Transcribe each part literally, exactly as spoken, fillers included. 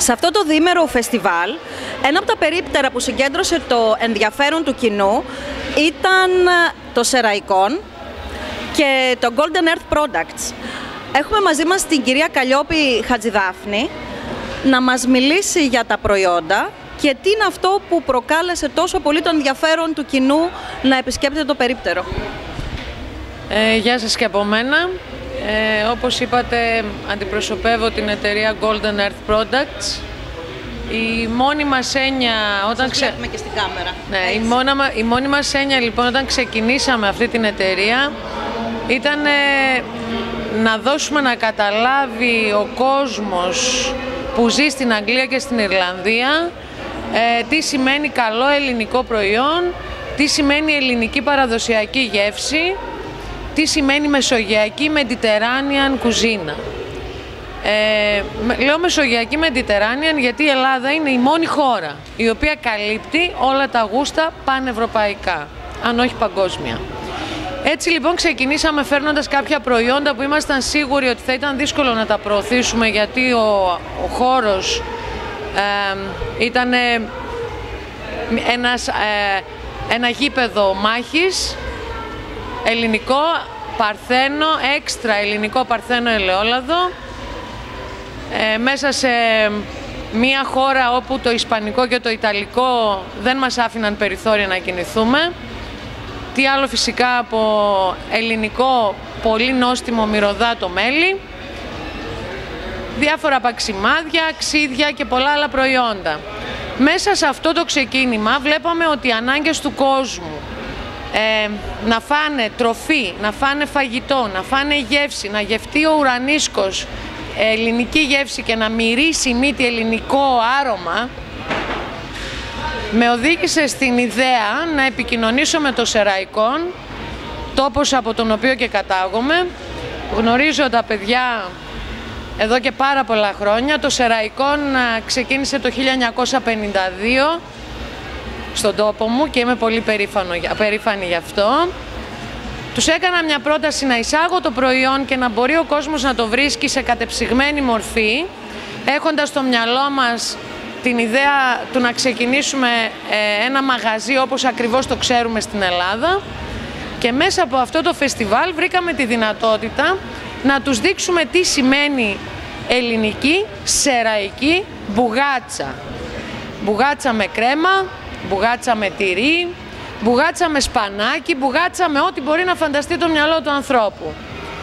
Σε αυτό το διήμερο φεστιβάλ, ένα από τα περίπτερα που συγκέντρωσε το ενδιαφέρον του κοινού ήταν το Σεραϊκόν και το Golden Earth Products. Έχουμε μαζί μας την κυρία Καλλιόπη Χατζηδάφνη να μας μιλήσει για τα προϊόντα και τι είναι αυτό που προκάλεσε τόσο πολύ το ενδιαφέρον του κοινού να επισκέπτεται το περίπτερο. Ε, γεια σας και από μένα. Ε, όπως είπατε, αντιπροσωπεύω την εταιρεία Golden Earth Products. Η μόνη μας έννοια όταν ξε... βλέπουμε και στην κάμερα. Ναι, η, μόνα... η μόνη μας έννοια λοιπόν όταν ξεκινήσαμε αυτή την εταιρεία ήταν ε, να δώσουμε να καταλάβει ο κόσμος που ζει στην Αγγλία και στην Ιρλανδία ε, τι σημαίνει καλό ελληνικό προϊόν, τι σημαίνει ελληνική παραδοσιακή γεύση, τι σημαίνει μεσογειακή Mediterranean κουζίνα. Ε, λέω μεσογειακή Mediterranean γιατί η Ελλάδα είναι η μόνη χώρα η οποία καλύπτει όλα τα γούστα πανευρωπαϊκά, αν όχι παγκόσμια. Έτσι λοιπόν ξεκινήσαμε φέρνοντας κάποια προϊόντα που ήμασταν σίγουροι ότι θα ήταν δύσκολο να τα προωθήσουμε γιατί ο, ο χώρος ε, ήταν ένας, ε, ένα γήπεδο μάχης, ελληνικό, παρθένο, έξτρα ελληνικό παρθένο ελαιόλαδο, ε, μέσα σε μια χώρα όπου το ισπανικό και το ιταλικό δεν μας άφηναν περιθώρια να κινηθούμε. Τι άλλο φυσικά από ελληνικό πολύ νόστιμο μυρωδάτο μέλι, διάφορα παξιμάδια, ξύδια και πολλά άλλα προϊόντα. Μέσα σε αυτό το ξεκίνημα βλέπαμε ότι οι ανάγκες του κόσμου ε, να φάνε τροφή, να φάνε φαγητό, να φάνε γεύση, να γευτεί ο ουρανίσκος ελληνική γεύση και να μυρίσει η μύτη ελληνικό άρωμα, με οδήγησε στην ιδέα να επικοινωνήσω με το Σεραϊκόν, τόπος από τον οποίο και κατάγομαι. Γνωρίζω τα παιδιά εδώ και πάρα πολλά χρόνια. Το Σεραϊκόν ξεκίνησε το χίλια εννιακόσια πενήντα δύο στον τόπο μου και είμαι πολύ περήφανο, περήφανη γι' αυτό. Τους έκανα μια πρόταση να εισάγω το προϊόν και να μπορεί ο κόσμος να το βρίσκει σε κατεψυγμένη μορφή, έχοντας στο μυαλό μας την ιδέα του να ξεκινήσουμε ένα μαγαζί όπως ακριβώς το ξέρουμε στην Ελλάδα, και μέσα από αυτό το φεστιβάλ βρήκαμε τη δυνατότητα να τους δείξουμε τι σημαίνει ελληνική σεραϊκή μπουγάτσα. Μπουγάτσα με κρέμα, μπουγάτσα με τυρί, μπουγάτσα με σπανάκι, μπουγάτσα με ό,τι μπορεί να φανταστεί το μυαλό του ανθρώπου.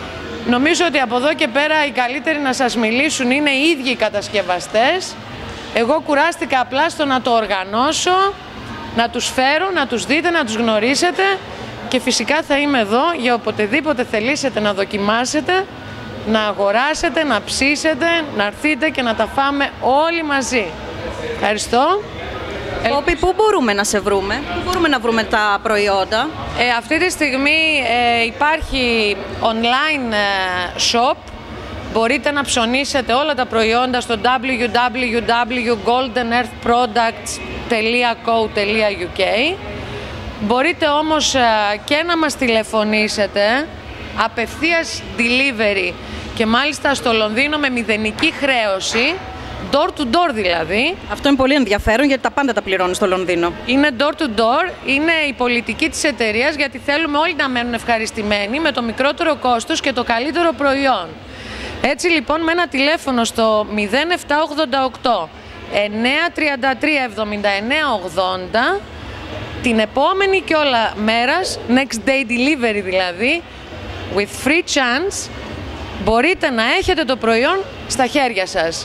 Νομίζω ότι από εδώ και πέρα οι καλύτεροι να σας μιλήσουν είναι οι ίδιοι οι κατασκευαστές. Εγώ κουράστηκα απλά στο να το οργανώσω, να τους φέρω, να τους δείτε, να τους γνωρίσετε, και φυσικά θα είμαι εδώ για οποτεδήποτε θελήσετε να δοκιμάσετε, να αγοράσετε, να ψήσετε, να έρθετε και να τα φάμε όλοι μαζί. Ευχαριστώ. Κόπη, πού μπορούμε να σε βρούμε, πού μπορούμε να βρούμε τα προϊόντα? Ε, αυτή τη στιγμή ε, υπάρχει online shop. Μπορείτε να ψωνίσετε όλα τα προϊόντα στο double-u double-u double-u τελεία golden earth products τελεία co τελεία uk. Μπορείτε όμως και να μας τηλεφωνήσετε, απευθείας delivery, και μάλιστα στο Λονδίνο με μηδενική χρέωση, door to door δηλαδή. Αυτό είναι πολύ ενδιαφέρον γιατί τα πάντα τα πληρώνει στο Λονδίνο. Είναι door to door, είναι η πολιτική της εταιρείας, γιατί θέλουμε όλοι να μένουν ευχαριστημένοι με το μικρότερο κόστος και το καλύτερο προϊόν. Έτσι λοιπόν με ένα τηλέφωνο στο μηδέν επτά ογδόντα οκτώ εννιά τριάντα τρία εβδομήντα εννιά ογδόντα, την επόμενη και όλα μέρας, next day delivery δηλαδή, with free chance, μπορείτε να έχετε το προϊόν στα χέρια σας.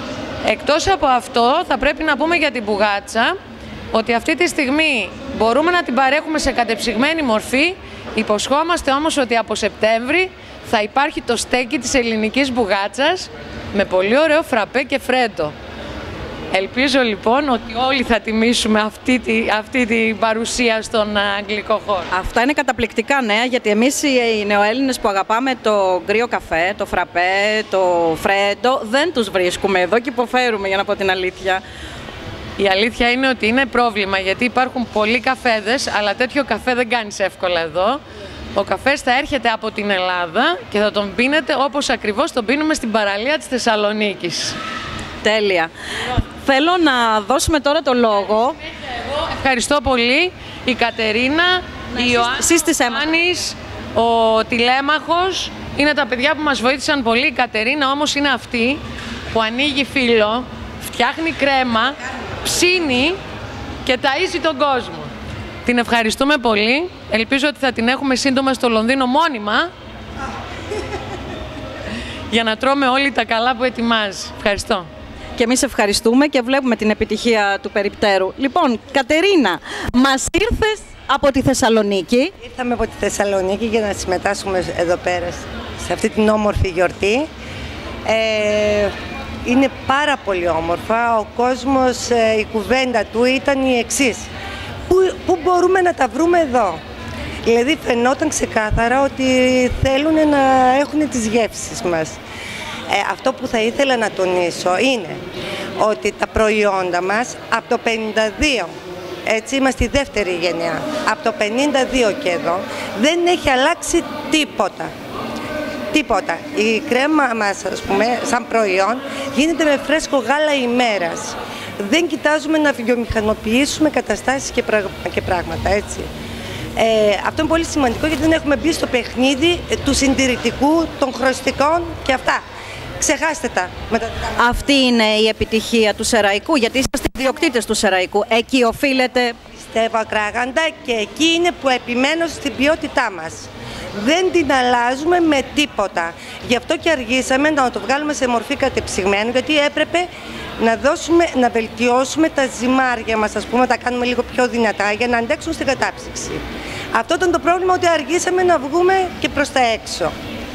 Εκτός από αυτό θα πρέπει να πούμε για την μπουγάτσα ότι αυτή τη στιγμή μπορούμε να την παρέχουμε σε κατεψυγμένη μορφή. Υποσχόμαστε όμως ότι από Σεπτέμβρη θα υπάρχει το στέκι της ελληνικής μπουγάτσας με πολύ ωραίο φραπέ και φρέντο. Ελπίζω λοιπόν ότι όλοι θα τιμήσουμε αυτή τη, αυτή τη παρουσία στον αγγλικό χώρο. Αυτά είναι καταπληκτικά νέα, γιατί εμείς οι νεοέλληνες που αγαπάμε το γκρίο καφέ, το φραπέ, το φρέντο, δεν τους βρίσκουμε εδώ και υποφέρουμε, για να πω την αλήθεια. Η αλήθεια είναι ότι είναι πρόβλημα, γιατί υπάρχουν πολλοί καφέδες, αλλά τέτοιο καφέ δεν κάνεις εύκολα εδώ. Ο καφές θα έρχεται από την Ελλάδα και θα τον πίνετε όπως ακριβώς τον πίνουμε στην παραλία της Θεσσαλονίκης. Τέλεια. Θέλω να δώσουμε τώρα το λόγο. Ευχαριστώ πολύ. Η Κατερίνα, η Ιωάννης, ο Τηλέμαχος, είναι τα παιδιά που μας βοήθησαν πολύ. Η Κατερίνα όμως είναι αυτή που ανοίγει φύλλο, φτιάχνει κρέμα, ψήνει και ταΐζει τον κόσμο. Την ευχαριστούμε πολύ. Ελπίζω ότι θα την έχουμε σύντομα στο Λονδίνο μόνιμα για να τρώμε όλοι τα καλά που ετοιμάζει. Ευχαριστώ. Και εμείς ευχαριστούμε και βλέπουμε την επιτυχία του περιπτέρου. Λοιπόν, Κατερίνα, μας ήρθες από τη Θεσσαλονίκη. Ήρθαμε από τη Θεσσαλονίκη για να συμμετάσχουμε εδώ πέρα σε αυτή την όμορφη γιορτή. Ε, είναι πάρα πολύ όμορφα. Ο κόσμος, ε, η κουβέντα του ήταν η εξής. Πού, πού μπορούμε να τα βρούμε εδώ? Δηλαδή φαινόταν ξεκάθαρα ότι θέλουν να έχουν τις γεύσεις μας. Ε, αυτό που θα ήθελα να τονίσω είναι ότι τα προϊόντα μας από το πενήντα δύο, έτσι είμαστε η δεύτερη γενιά, από το πενήντα δύο και εδώ δεν έχει αλλάξει τίποτα. Τίποτα. Η κρέμα μας, ας πούμε, σαν προϊόν, γίνεται με φρέσκο γάλα ημέρας. Δεν κοιτάζουμε να βιομηχανοποιήσουμε καταστάσεις και, πραγ... και πράγματα, έτσι. Ε, αυτό είναι πολύ σημαντικό γιατί δεν έχουμε μπει στο παιχνίδι του συντηρητικού, των χρωστικών και αυτά. Ξεχάστε τα. Αυτή είναι η επιτυχία του Σεραϊκού, γιατί είσαστε ιδιοκτήτες του Σεραϊκού. Εκεί οφείλεται. Πιστεύω ακράγαντα και εκεί είναι που επιμένω στην ποιότητά μας. Δεν την αλλάζουμε με τίποτα. Γι' αυτό και αργήσαμε να το βγάλουμε σε μορφή κατεψυγμένου, γιατί έπρεπε να, δώσουμε, να βελτιώσουμε τα ζυμάρια μας, ας πούμε, να τα κάνουμε λίγο πιο δυνατά για να αντέξουν στην κατάψυξη. Αυτό ήταν το πρόβλημα, ότι αργήσαμε να βγούμε και προς τα έξω.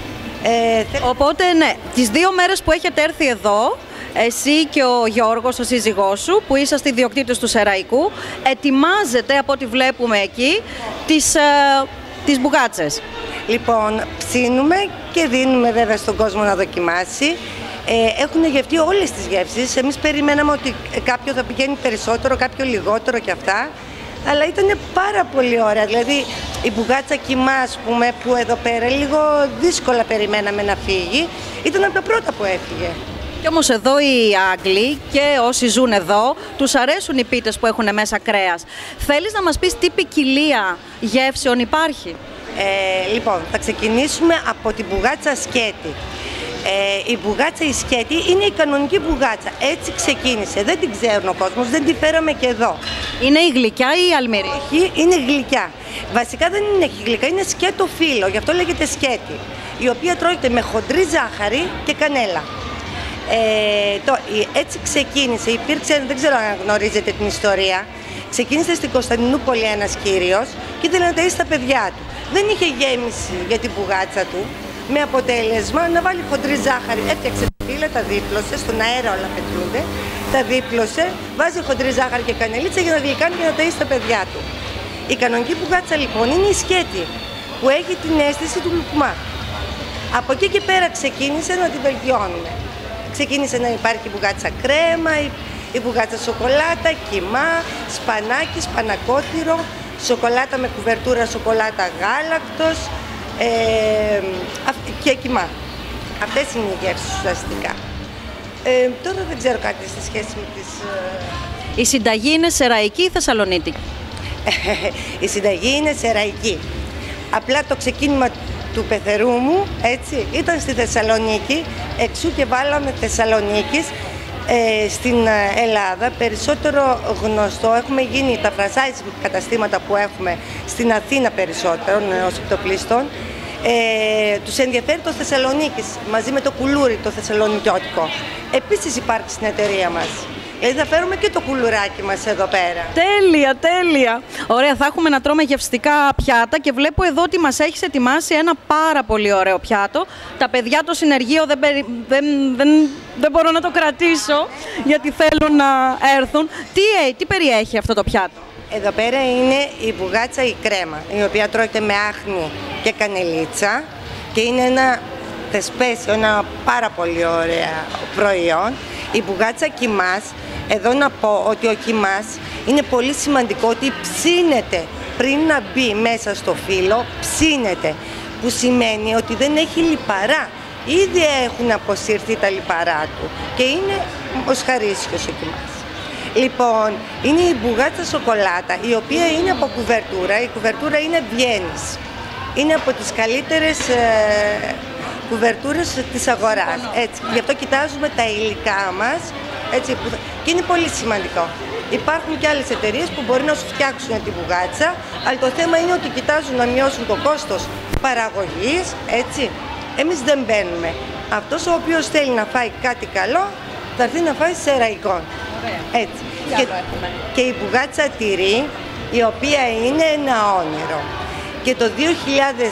Ε, Οπότε, ναι, τις δύο μέρες που έχετε έρθει εδώ, εσύ και ο Γιώργος, ο σύζυγός σου, που είσαστε ιδιοκτήτες του Σεραϊκού, ετοιμάζετε, από ό,τι βλέπουμε εκεί, τις, ε, τις μπουγάτσες. Λοιπόν, ψήνουμε και δίνουμε βέβαια στον κόσμο να δοκιμάσει. Ε, έχουν γευτεί όλες τις γεύσεις. Εμείς περιμέναμε ότι κάποιο θα πηγαίνει περισσότερο, κάποιο λιγότερο και αυτά. Αλλά ήταν πάρα πολύ ωραία. Δηλαδή η μπουγάτσα κιμά, ας πούμε, που εδώ πέρα λίγο δύσκολα περιμέναμε να φύγει, ήταν από τα πρώτα που έφυγε. Κι όμως εδώ οι Άγγλοι και όσοι ζουν εδώ, τους αρέσουν οι πίτες που έχουν μέσα κρέας. Θέλεις να μας πεις τι ποικιλία γεύσεων υπάρχει? Ε, λοιπόν, θα ξεκινήσουμε από την μπουγάτσα σκέτη. Ε, η μπουγάτσα η σκέτη είναι η κανονική μπουγάτσα. Έτσι ξεκίνησε. Δεν την ξέρουν ο κόσμος, δεν τη φέραμε και εδώ. Είναι η γλυκιά ή η αλμυρή? Όχι, είναι γλυκιά. Βασικά δεν είναι γλυκά, είναι σκέτο φύλλο, γι' αυτό λέγεται σκέτη. Η οποία τρώγεται με χοντρή ζάχαρη και κανέλα. Ε, το, έτσι ξεκίνησε, υπήρξε, δεν ξέρω αν γνωρίζετε την ιστορία, ξεκίνησε στην Κωνσταντινούπολη ένας κύριος και ήθελε να ταΐσει τα παιδιά του. Δεν είχε γέμιση για την μπουγάτσα του, με αποτέλεσμα να βάλει χοντρή ζάχαρη. Έφτιαξε τα φύλλα, τα δίπλωσε, στον αέρα όλα πετρούνται, τα δίπλωσε, βάζει χοντρή ζάχαρη και κανελίτσα για να γλυκάνει και να ταΐσει τα παιδιά του. Η κανονική μπουγάτσα λοιπόν είναι η σκέτη, που έχει την αίσθηση του λουκμά. Από εκεί και πέρα ξεκίνησε να την βελτιώνουμε. Ξεκίνησε να υπάρχει η μπουγάτσα κρέμα, η, η μπουγάτσα σοκολάτα, κιμά, σπανάκι, σπανακότυρο, σοκολάτα με κουβερτούρα, σοκολάτα γάλακτος ε, και κιμά. Αυτές είναι οι γεύσεις ουσιαστικά. Ε, τώρα δεν ξέρω κάτι στη σχέση με τις... Η συνταγή είναι σεραϊκή ή θεσσαλονίτικη? Η συνταγή είναι σεραϊκή. Απλά το ξεκίνημα του πεθερού μου, έτσι, ήταν στη Θεσσαλονίκη, εξού και βάλαμε Θεσσαλονίκης. Ε, στην Ελλάδα περισσότερο γνωστό, έχουμε γίνει τα franchise καταστήματα που έχουμε στην Αθήνα περισσότερο, ως επιτοπλίστων, ε, τους ενδιαφέρει το Θεσσαλονίκης, μαζί με το κουλούρι το θεσσαλονικιώτικο. Επίσης υπάρχει στην εταιρεία μας. Δηλαδή θα φέρουμε και το κουλουράκι μας εδώ πέρα. Τέλεια, τέλεια. Ωραία, θα έχουμε να τρώμε γευστικά πιάτα και βλέπω εδώ ότι μας έχεις ετοιμάσει ένα πάρα πολύ ωραίο πιάτο. Τα παιδιά το συνεργείο δεν, περι... δεν, δεν, δεν μπορώ να το κρατήσω γιατί θέλουν να έρθουν. Τι, τι περιέχει αυτό το πιάτο? Εδώ πέρα είναι η μπουγάτσα η κρέμα, η οποία τρώγεται με άχνη και κανελίτσα και είναι ένα θεσπέσιο, ένα πάρα πολύ ωραίο προϊόν. Η μπουγάτσα κιμάς, εδώ να πω ότι ο κιμάς είναι πολύ σημαντικό ότι ψήνεται πριν να μπει μέσα στο φύλλο, ψήνεται, που σημαίνει ότι δεν έχει λιπαρά. ήδη έχουν αποσυρθεί τα λιπαρά του και είναι μοσχαρίσιος ο κιμάς. Λοιπόν, είναι η μπουγάτσα σοκολάτα, η οποία είναι από κουβερτούρα. Η κουβερτούρα είναι Βιέννης. Είναι από τις καλύτερες ε, κουβερτούρες της αγοράς. Έτσι. Γι' αυτό κοιτάζουμε τα υλικά μας, έτσι, που, και είναι πολύ σημαντικό. Υπάρχουν και άλλες εταιρείες που μπορεί να σου φτιάξουν την μπουγάτσα, αλλά το θέμα είναι ότι κοιτάζουν να μειώσουν το κόστος παραγωγής, έτσι. Εμείς δεν μπαίνουμε. Αυτός ο οποίος θέλει να φάει κάτι καλό, θα έρθει να φάει σεραϊκόν. Έτσι. Και, και η μπουγάτσα τυρί, η οποία είναι ένα όνειρο. Και το δύο χιλιάδες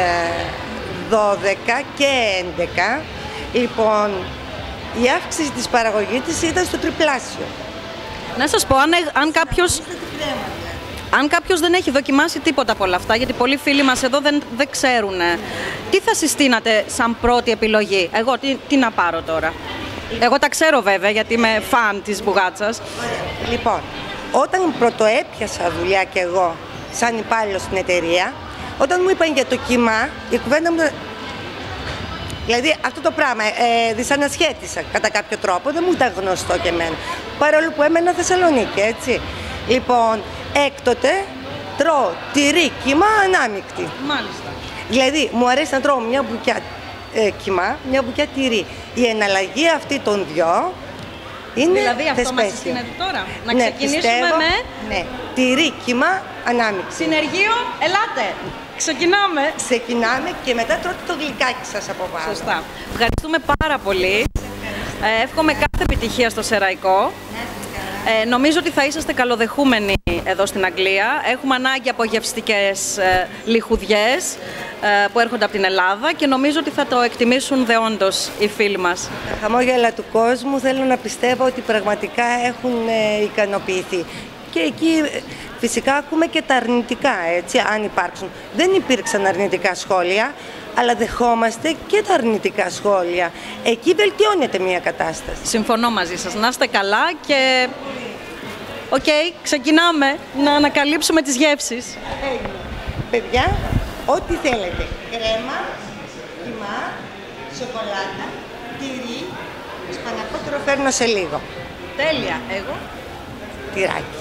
δώδεκα και έντεκα, λοιπόν, η αύξηση της παραγωγής της ήταν στο τριπλάσιο. Να σας πω, αν, αν κάποιος... Αν κάποιος δεν έχει δοκιμάσει τίποτα από όλα αυτά, γιατί πολλοί φίλοι μας εδώ δεν, δεν ξέρουν, τι θα συστήνατε σαν πρώτη επιλογή? Εγώ τι, τι να πάρω τώρα? Εγώ τα ξέρω βέβαια, γιατί είμαι φαν της μπουγάτσας. Λοιπόν, όταν πρωτοέπιασα δουλειά κι εγώ σαν υπάλληλος στην εταιρεία, όταν μου είπαν για το κιμά, η κουβέντα μου... Δηλαδή αυτό το πράγμα ε, δυσανασχέτισα κατά κάποιο τρόπο, δεν μου ήταν γνωστό και εμένα. Παρόλο που έμενα Θεσσαλονίκη, έτσι. Λοιπόν, έκτοτε τρώω τυρί, κιμά, ανάμεικτη. Μάλιστα. Δηλαδή, μου αρέσει να τρώω μια μπουκιά ε, κιμά, μια μπουκιά τυρί. Η εναλλαγή αυτή των δυο είναι δηλαδή αυτό θεσπέσιο. μας συστήνεται τώρα. Να ναι, ξεκινήσουμε πιστεύω, με... Ναι, τυρί, κιμά, ανάμεικτη. Συνεργείο, ελάτε. Ξεκινάμε. Ξεκινάμε και μετά τρώτε το γλυκάκι σας από πάνω. Σωστά. Ευχαριστούμε πάρα πολύ. Ε, εύχομαι κάθε επιτυχία στο Σεραϊκό. Ε, νομίζω ότι θα είσαστε καλοδεχούμενοι εδώ στην Αγγλία. Έχουμε ανάγκη από γευστικές ε, λιχουδιές ε, που έρχονται από την Ελλάδα και νομίζω ότι θα το εκτιμήσουν δεόντως οι φίλοι μας. Τα χαμόγελα του κόσμου θέλω να πιστεύω ότι πραγματικά έχουν ε, ικανοποιηθεί. Και εκεί ε, φυσικά ακούμε και τα αρνητικά, έτσι, αν υπάρξουν. Δεν υπήρξαν αρνητικά σχόλια, αλλά δεχόμαστε και τα αρνητικά σχόλια. Εκεί βελτιώνεται μια κατάσταση. Συμφωνώ μαζί σας. Να είστε καλά και... Οκ, okay, ξεκινάμε να ανακαλύψουμε τις γεύσεις. Έγινε. Παιδιά, ό,τι θέλετε. Κρέμα, κιμά, σοκολάτα, τυρί, σπανακότερο φέρνω σε λίγο. Τέλεια. Εγώ. Τυράκι.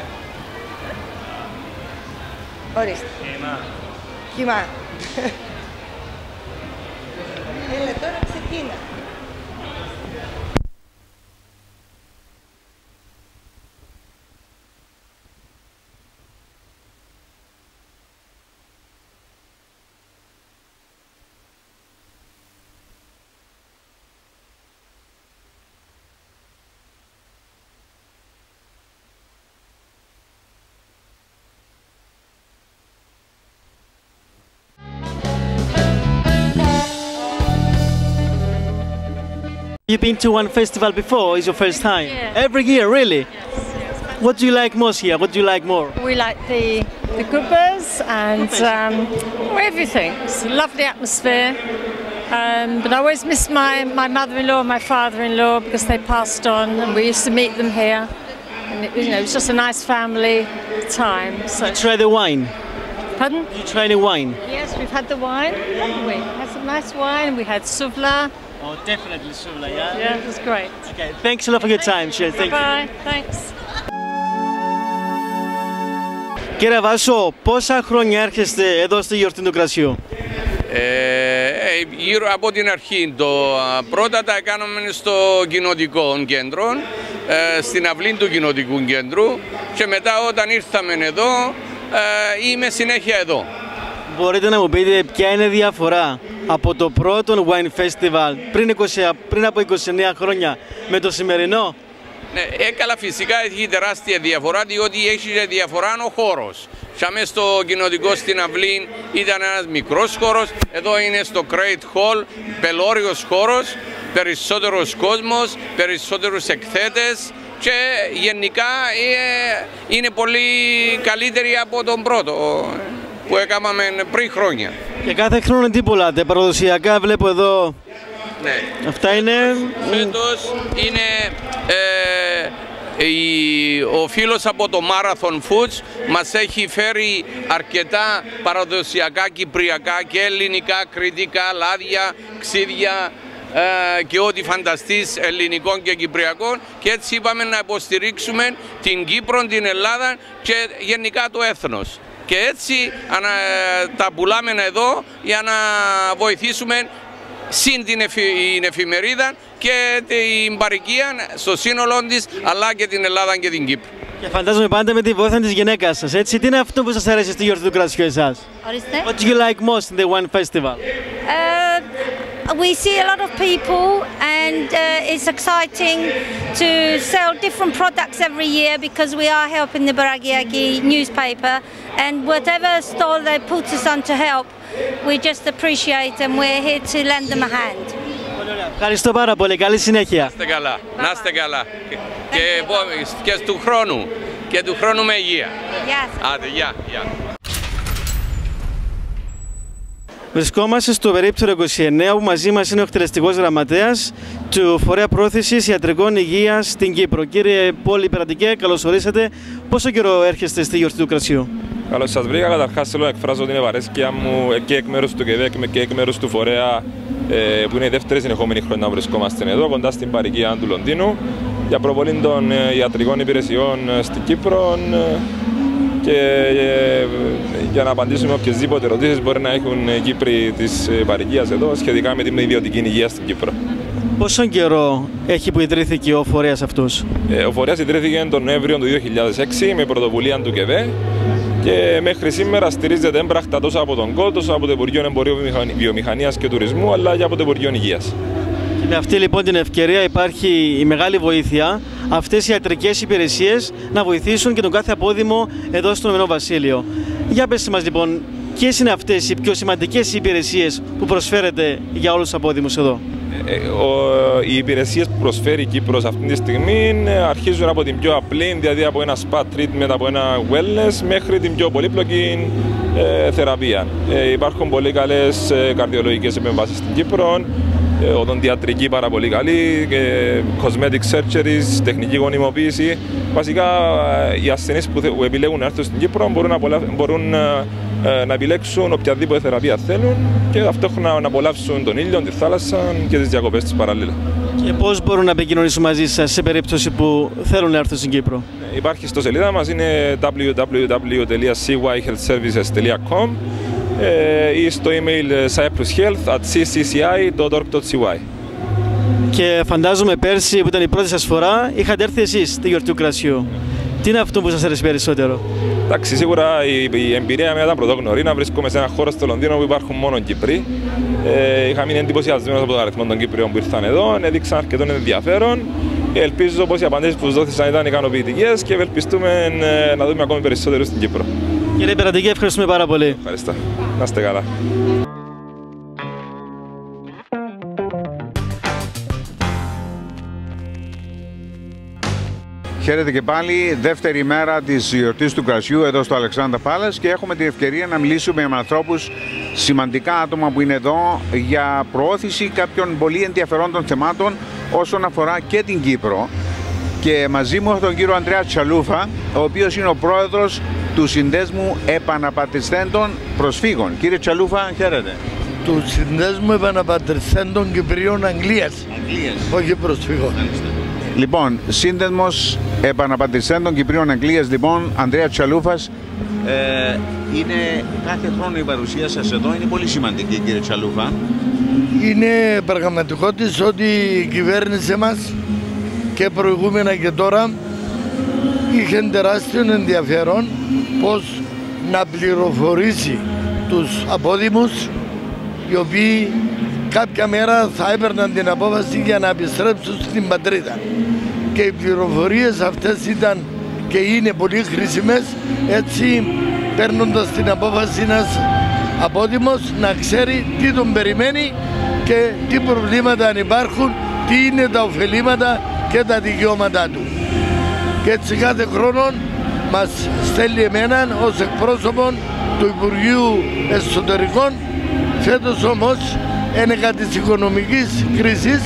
Ορίστε. Κιμά. Κιμά. Έλα, τώρα ξεκίνα. You've been to one festival before? Is your first time? Yeah. Every year, really? Yes, yes. What do you like most here? What do you like more? We like the the Coopers and um, everything. It's a lovely atmosphere. Um, but I always miss my, my mother-in-law and my father-in-law because they passed on, and we used to meet them here. And it, you know, it was just a nice family time. So. Try the wine. Pardon? You try the wine? Yes, we've had the wine, haven't we? We had some nice wine. We had souvla. Oh, definitely souvla, yeah? Yeah, it was great. Okay, thanks a lot for your time. Cheers, thank you. Bye. Thanks. Κύριε Βάσο, πόσα χρόνια έρχεστε εδώ στη γιορτή του κρασιού? Ε, γύρω από την αρχή. Το πρώτα τα κάναμε στο κοινοτικό κέντρο, ε, στην αυλή του κοινοτικού κέντρου, και μετά όταν ήρθαμε εδώ, ε, είμαι συνέχεια εδώ. Μπορείτε να μου πείτε ποια είναι η διαφορά από το πρώτο Wine Festival πριν, είκοσι, πριν από είκοσι εννέα χρόνια με το σημερινό? Ναι, ε, καλά, φυσικά έχει τεράστια διαφορά, διότι έχει διαφορά ο χώρος. Σάμε στο κοινοτικό στην αυλή ήταν ένας μικρός χώρος, εδώ είναι στο Great Hall, πελώριος χώρος, περισσότερος κόσμος, περισσότερους εκθέτες και γενικά ε, είναι πολύ καλύτερη από τον πρώτο που έκαναμε πριν χρόνια. Και κάθε χρόνο τι πουλάτε? Παραδοσιακά βλέπω εδώ. Ναι. Αυτά είναι... Φέτος είναι ε, Ο φίλος από το Marathon Foods μας έχει φέρει αρκετά παραδοσιακά κυπριακά και ελληνικά, κρητικά, λάδια, ξύδια και ό,τι φανταστείς ελληνικών και κυπριακών, και έτσι είπαμε να υποστηρίξουμε την Κύπρο, την Ελλάδα και γενικά το έθνος. Και έτσι τα πουλάμε εδώ για να βοηθήσουμε συν την εφημερίδα και την παροικία στο σύνολό της, αλλά και την Ελλάδα και την Κύπρο. Και φαντάζομαι πάντα με τη βοήθεια της γυναίκας σας, έτσι. Τι είναι αυτό που σας αρέσει στη γιορτή του κρασιού εσάς? Ορίστε. What do you like most in the wine festival? Uh, we see a lot of people and uh, it's exciting to sell different products every year because we are helping the Baragiagi newspaper, and whatever store they put us on to help, we just appreciate and we're here to lend them a hand. Ευχαριστώ πάρα πολύ. Καλή συνέχεια. Να είστε καλά. Να είστε καλά. Και, και του χρόνου. Και του χρόνου με υγεία. Γεια σας. Άντε, γεια, γεια. Βρισκόμαστε στο περίπτερο είκοσι εννέα, που μαζί μας είναι ο εκτελεστικός γραμματέας του Φορέα Πρόθεσης Ιατρικών Υγείας στην Κύπρο. Κύριε Πόλη Περαντικέ, καλώς ορίσατε. Πόσο καιρό έρχεστε στη γιορτή του κρασιού? Καλώς σας βρήκα. Καταρχάς θέλω να εκφράσω την ευαρέσκεια μου και εκ μέρους του ΚΕΔΕΚ και εκ μέρους του Φορέα, που είναι η δεύτερη συνεχόμενη χρονιά που βρισκόμαστε εδώ, κοντά στην παροικία του Λονδίνου, για προβολή των ιατρικών υπηρεσιών στην Κύπρο και για να απαντήσουμε οποιασδήποτε ερωτήσεις μπορεί να έχουν οι Κύπροι της παροικίας εδώ σχετικά με την ιδιωτική υγεία στην Κύπρο. Πόσο καιρό έχει που ιδρύθηκε ο φορέας αυτός? Ο φορέας ιδρύθηκε τον Νοέμβριο του δύο χιλιάδες έξι με πρωτοβουλία του ΚΕΔΕ και μέχρι σήμερα στηρίζεται έμπρακτα τόσο από τον ΚΟ, τόσο από το Υπουργείο Εμπορίου, Βιομηχανίας και Τουρισμού, αλλά και από το Υπουργείο Υγείας. Με αυτή λοιπόν την ευκαιρία υπάρχει η μεγάλη βοήθεια αυτές οι ιατρικές υπηρεσίες να βοηθήσουν και τον κάθε απόδημο εδώ στο Ηνωμένο Βασίλειο. Για πέστε μας λοιπόν, ποιες είναι αυτές οι πιο σημαντικές υπηρεσίες που προσφέρετε για όλους τους απόδημους εδώ? Οι υπηρεσίες που προσφέρει η Κύπρος αυτή τη στιγμή αρχίζουν από την πιο απλή, δηλαδή από ένα spa treatment, από ένα wellness, μέχρι την πιο πολύπλοκη ε, θεραπεία. Ε, υπάρχουν πολύ καλές ε, καρδιολογικές επεμβάσεις στην Κύπρο, ε, οδοντιατρική πάρα πολύ καλή, ε, cosmetic surgeries, τεχνική γονιμοποίηση. Βασικά ε, οι ασθενείς που, που επιλέγουν να έρθουν στην Κύπρο μπορούν να, πολλά, μπορούν, ε, να επιλέξουν οποιαδήποτε θεραπεία θέλουν και ταυτόχρονα να απολαύσουν τον ήλιο, τη θάλασσα και τις διακοπές της παράλληλα. Και πώς μπορούν να επικοινωνήσουν μαζί σας σε περίπτωση που θέλουν να έρθουν στην Κύπρο? Υπάρχει στο σελίδα μας, είναι double-u double-u double-u τελεία c y health services τελεία com ή στο email cyprushealth at c c c i dot org dot c y. Και φαντάζομαι πέρσι που ήταν η πρώτη σας φορά είχατε έρθει εσείς στη γιορτή του κρασιού. Τι είναι αυτό που σας αρέσει περισσότερο? Εντάξει, σίγουρα η, η εμπειρία μου ήταν πρωτόγνωρη, να βρίσκομαι σε ένα χώρο στο Λονδίνο που υπάρχουν μόνο Κύπροι. Ε, είχα μείνει εντυπωσιασμένος από τον αριθμό των Κύπριων που ήρθαν εδώ, έδειξαν αρκετό ενδιαφέρον. Ελπίζω πως οι απαντήσεις που δόθησαν ήταν ικανοποιητικές και ευελπιστούμε να δούμε ακόμη περισσότερο στην Κύπρο. Κύριε Περαντικέ, ευχαριστούμε πάρα πολύ. Ευχαριστώ. Να είστε καλά. Χαίρετε και πάλι, δεύτερη μέρα της γιορτής του κρασιού εδώ στο Αλεξάνδρα Πάλας και έχουμε την ευκαιρία να μιλήσουμε με ανθρώπους, σημαντικά άτομα που είναι εδώ, για προώθηση κάποιων πολύ ενδιαφερόντων θεμάτων όσον αφορά και την Κύπρο. Και μαζί μου έχω τον κύριο Ανδρέα Τσαλούφα, ο οποίος είναι ο πρόεδρος του Συνδέσμου Επαναπατριστέντων Προσφύγων. Κύριε Τσαλούφα, χαίρετε. Του Συνδέσμου Επαναπατριστέντων Κυπρίων Αγγλίας, Αγγλίας. όχι προσφύγων. Λοιπόν, Σύνδεσμος Επαναπατριστέντων Κυπρίων Αγγλίας, λοιπόν, Ανδρέα Τσαλούφας, ε, είναι κάθε χρόνο η παρουσία σας εδώ, είναι πολύ σημαντική, κύριε Τσαλούφα. Είναι πραγματικότητα ότι η κυβέρνηση μας και προηγούμενα και τώρα είχε τεράστιο ενδιαφέρον πώς να πληροφορήσει τους απόδημους οι οποίοι κάποια μέρα θα έπαιρναν την απόφαση για να επιστρέψουν στην πατρίδα. Και οι πληροφορίες αυτές ήταν και είναι πολύ χρήσιμες, έτσι παίρνοντας την απόφαση ένας απόδημος να ξέρει τι τον περιμένει και τι προβλήματα αν υπάρχουν, τι είναι τα ωφελήματα και τα δικαιώματά του. Και έτσι κάθε χρόνο μας στέλνει εμέναν ως εκπρόσωπο του Υπουργείου Εσωτερικών. Φέτος όμως ένεκα της οικονομικής κρίσης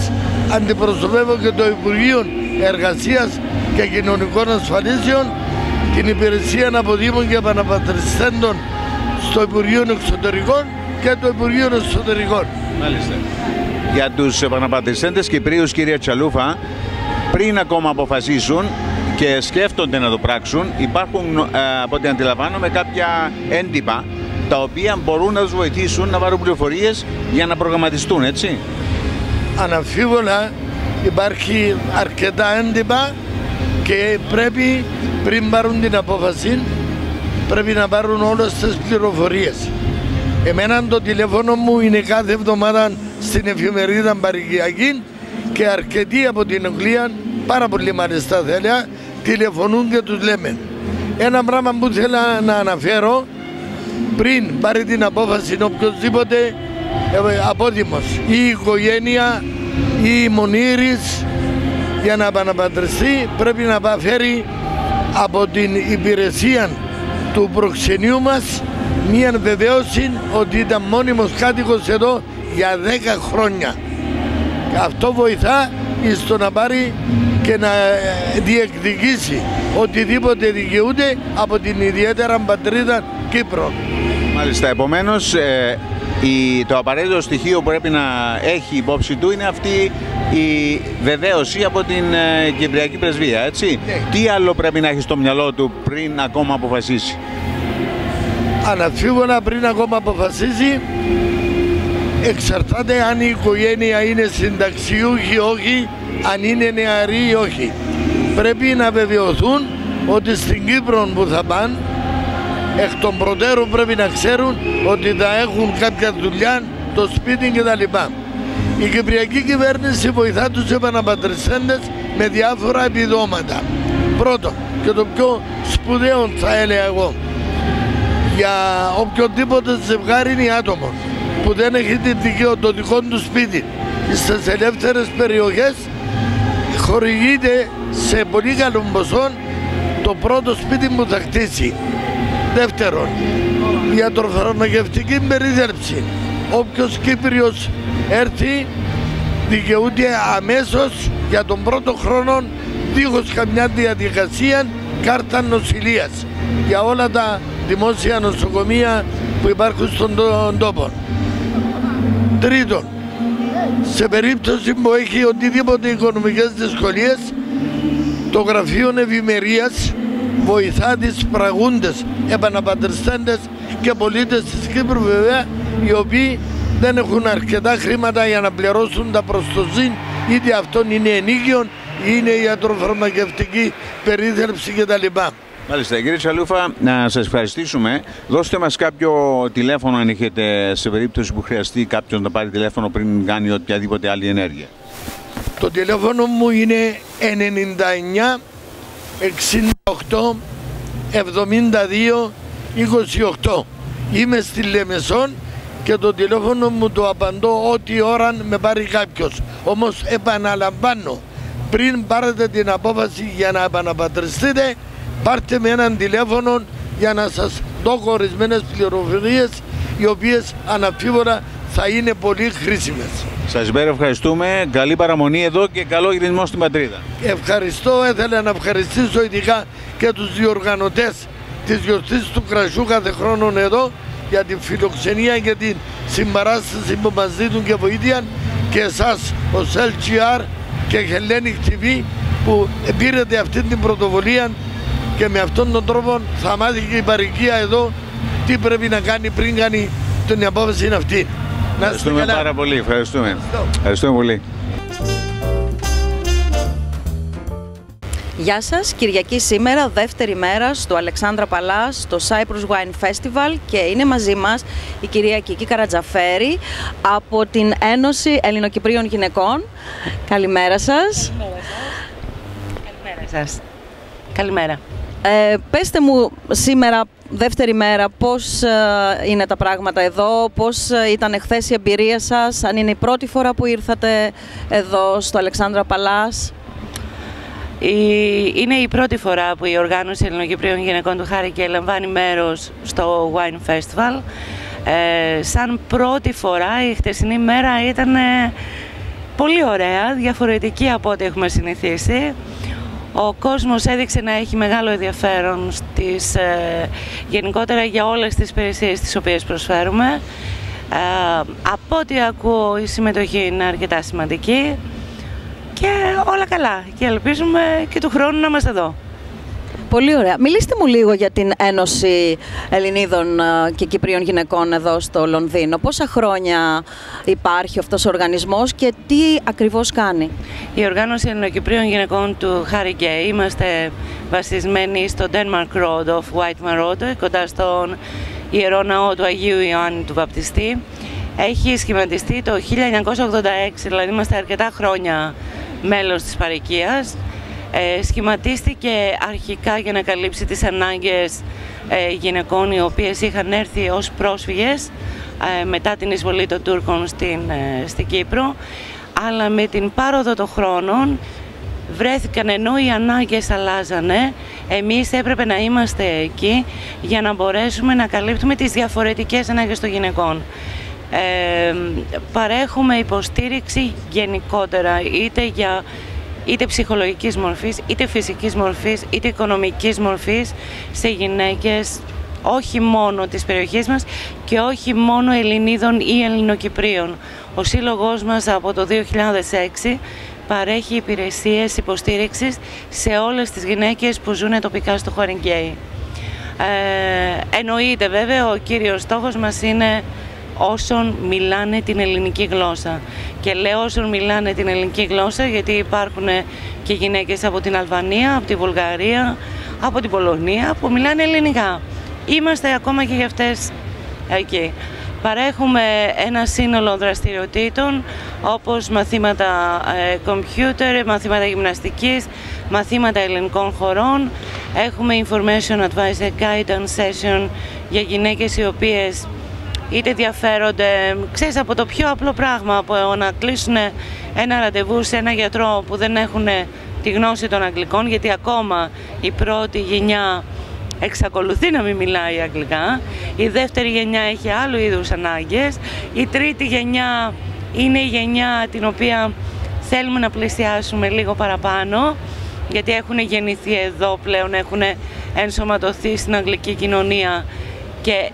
αντιπροσωπεύω και το Υπουργείο Εργασίας και Κοινωνικών Ασφαλίσεων, την υπηρεσία αποδήμων και επαναπατριστέντων στο Υπουργείο Εξωτερικών και το Υπουργείο Εσωτερικών. Μάλιστα. Για τους επαναπατριστέντες Κυπρίους, κυρία Τσαλούφα, πριν ακόμα αποφασίσουν και σκέφτονται να το πράξουν, υπάρχουν, ε, από ό,τι αντιλαμβάνομαι, κάποια έντυπα τα οποία μπορούν να τους βοηθήσουν να πάρουν πληροφορίες για να προγραμματιστούν, έτσι. Αναμφίβολα υπάρχει αρκετά έντυπα και πρέπει, πριν πάρουν την απόφαση, πρέπει να πάρουν όλες τις πληροφορίες. Εμένα το τηλέφωνο μου είναι κάθε εβδομάδα στην εφημερίδα Παρικιακή και αρκετοί από την Αγγλία, πάρα πολύ μάλιστα θέλια, τηλεφωνούν και τους λέμε. Ένα πράγμα που θέλω να αναφέρω, πριν πάρει την απόφαση οποιοδήποτε απόδημος ή η οικογένεια ή η Μονήρης για να επαναπατριστεί, πρέπει να φέρει από την υπηρεσία του προξενείου μας μία βεβαίωση ότι ήταν μόνιμος κάτοικος εδώ για δέκα χρόνια. Αυτό βοηθά στο να πάρει και να διεκδικήσει οτιδήποτε δικαιούται από την ιδιαίτερα πατρίδα Κύπρο. Μάλιστα, επομένως ε, η, το απαραίτητο στοιχείο που πρέπει να έχει υπόψη του είναι αυτή η βεβαίωση από την ε, Κυπριακή Πρεσβεία, έτσι. Ναι. Τι άλλο πρέπει να έχει στο μυαλό του πριν ακόμα αποφασίσει? Αναμφίβολα πριν ακόμα αποφασίσει, εξαρτάται αν η οικογένεια είναι συνταξιούχη ή όχι, αν είναι νεαροί ή όχι. Πρέπει να βεβαιωθούν ότι στην Κύπρο που θα πάνε, εκ των προτέρων πρέπει να ξέρουν ότι θα έχουν κάποια δουλειά, το σπίτι κτλ. Η Κυπριακή κυβέρνηση βοηθά τους επαναπατριστέντες με διάφορα επιδόματα. Πρώτον, και το πιο σπουδαίο θα έλεγα εγώ, για οποιοδήποτε ζευγάρι ή άτομο που δεν έχει το δικό του σπίτι στις ελεύθερες περιοχές, χορηγείται σε πολύ καλό ποσό το πρώτο σπίτι που θα χτίσει. Δεύτερον, ιατροφαρμακευτική περίθαλψη. Όποιος Κύπριος έρθει δικαιούται αμέσως για τον πρώτο χρόνο, δίχως καμιά διαδικασία, κάρτα νοσηλείας για όλα τα δημόσια νοσοκομεία που υπάρχουν στον τόπο. Τρίτον, σε περίπτωση που έχει οτιδήποτε οικονομικές δυσκολίες, το Γραφείο Ευημερίας βοηθά τις πραγούντες επαναπατριστέντες και πολίτες της Κύπρου, βέβαια, οι οποίοι δεν έχουν αρκετά χρήματα για να πληρώσουν τα προστοζήν, είτε αυτόν είναι ενίκιο, είναι ιατροφαρμακευτική περίθαλψη κτλ. Μάλιστα, κύριε Τσαλούφα, να σας ευχαριστήσουμε. Δώστε μας κάποιο τηλέφωνο αν έχετε, σε περίπτωση που χρειαστεί κάποιος να πάρει τηλέφωνο πριν κάνει οποιαδήποτε άλλη ενέργεια. Το τηλέφωνο μου είναι ενενήντα εννιά εξήντα οκτώ εβδομήντα δύο είκοσι οκτώ. Είμαι στη Λεμεσόν και το τηλέφωνο μου το απαντώ ό,τι ώρα με πάρει κάποιος. Όμως επαναλαμβάνω, πριν πάρετε την απόφαση για να επαναπατριστείτε, πάρτε με έναν τηλέφωνο για να σας δώσω ορισμένες πληροφορίες, οι οποίες αναμφίβολα θα είναι πολύ χρήσιμες. Σας ευχαριστούμε, καλή παραμονή εδώ και καλό γυρισμό στην πατρίδα. Ευχαριστώ, ήθελα να ευχαριστήσω ειδικά και τους διοργανωτές της γιορτής του κρασιού κάθε χρόνο εδώ για την φιλοξενία και την συμπαράσταση που μας δίνουν και βοήθεια, και εσάς ως ελ τζι αρ και Hellenic τι βι που πήρατε αυτή την πρωτοβουλία, και με αυτόν τον τρόπο θα μάθει και η παροικία εδώ τι πρέπει να κάνει πριν κάνει την απόφαση αυτή. Ευχαριστούμε πάρα πολύ. Ευχαριστούμε. Ευχαριστώ. Ευχαριστούμε πολύ. Γεια σας, Κυριακή σήμερα, δεύτερη μέρα στο Αλεξάνδρα Παλάς, στο Cyprus Wine Festival, και είναι μαζί μας η κυρία Κική Καρατζαφέρη από την Ένωση Ελληνοκυπρίων Γυναικών. Καλημέρα σας. Καλημέρα σας. Καλημέρα. Ε, πέστε μου σήμερα, δεύτερη μέρα, πώς ε, είναι τα πράγματα εδώ, πώς ε, ήταν εχθές η εμπειρία σας, αν είναι η πρώτη φορά που ήρθατε εδώ στο Αλεξάνδρα Παλάς. Η, είναι η πρώτη φορά που η Οργάνωση Ελληνοκυπρίων Γυναικών του Χάρη λαμβάνει μέρος στο Wine Festival. Ε, σαν πρώτη φορά η χτεσινή μέρα ήταν ε, πολύ ωραία, διαφορετική από ό,τι έχουμε συνηθίσει. Ο κόσμος έδειξε να έχει μεγάλο ενδιαφέρον στις, ε, γενικότερα για όλες τις υπηρεσίες τις οποίες προσφέρουμε. Ε, από ό,τι ακούω η συμμετοχή είναι αρκετά σημαντική και όλα καλά και ελπίζουμε και του χρόνου να είμαστε εδώ. Πολύ ωραία. Μιλήστε μου λίγο για την Ένωση Ελληνίδων και Κυπρίων Γυναικών εδώ στο Λονδίνο. Πόσα χρόνια υπάρχει αυτός ο οργανισμός και τι ακριβώς κάνει? Η Οργάνωση Ελληνοκυπρίων Γυναικών του Χάρη Γκέι, είμαστε βασισμένοι στο Denmark Road of White Road, κοντά στον Ιερό Ναό του Αγίου Ιωάννη του Βαπτιστή. Έχει σχηματιστεί το χίλια εννιακόσια ογδόντα έξι, δηλαδή είμαστε αρκετά χρόνια μέλος της παροικίας. Ε, σχηματίστηκε αρχικά για να καλύψει τις ανάγκες ε, γυναικών οι οποίες είχαν έρθει ως πρόσφυγες ε, μετά την εισβολή των Τούρκων στην, ε, στην Κύπρο, αλλά με την πάροδο των χρόνων βρέθηκαν, ενώ οι ανάγκες αλλάζανε, εμείς έπρεπε να είμαστε εκεί για να μπορέσουμε να καλύπτουμε τις διαφορετικές ανάγκες των γυναικών. Ε, παρέχουμε υποστήριξη γενικότερα, είτε για είτε ψυχολογικής μορφής, είτε φυσικής μορφής, είτε οικονομικής μορφής σε γυναίκες όχι μόνο της περιοχής μας και όχι μόνο Ελληνίδων ή Ελληνοκυπρίων. Ο σύλλογός μας από το δύο χιλιάδες έξι παρέχει υπηρεσίες υποστήριξης σε όλες τις γυναίκες που ζουν τοπικά στο Χάρη Γκέι. Ε, εννοείται βέβαια, ο κύριος στόχος μας είναι όσων μιλάνε την ελληνική γλώσσα. Και λέω όσων μιλάνε την ελληνική γλώσσα γιατί υπάρχουν και γυναίκες από την Αλβανία, από τη Βουλγαρία, από την Πολωνία που μιλάνε ελληνικά. Είμαστε ακόμα και για αυτές εκεί. Παρέχουμε ένα σύνολο δραστηριοτήτων όπως μαθήματα κομπιούτερ, μαθήματα γυμναστικής, μαθήματα ελληνικών χωρών. Έχουμε information advice and guidance session για γυναίκες οι οποίες είτε ενδιαφέρονται, ξέρεις, από το πιο απλό πράγμα, από να κλείσουν ένα ραντεβού σε ένα γιατρό που δεν έχουν τη γνώση των αγγλικών, γιατί ακόμα η πρώτη γενιά εξακολουθεί να μην μιλάει αγγλικά, η δεύτερη γενιά έχει άλλου είδους ανάγκες, η τρίτη γενιά είναι η γενιά την οποία θέλουμε να πλησιάσουμε λίγο παραπάνω, γιατί έχουν γεννηθεί εδώ πλέον, έχουν ενσωματωθεί στην αγγλική κοινωνία και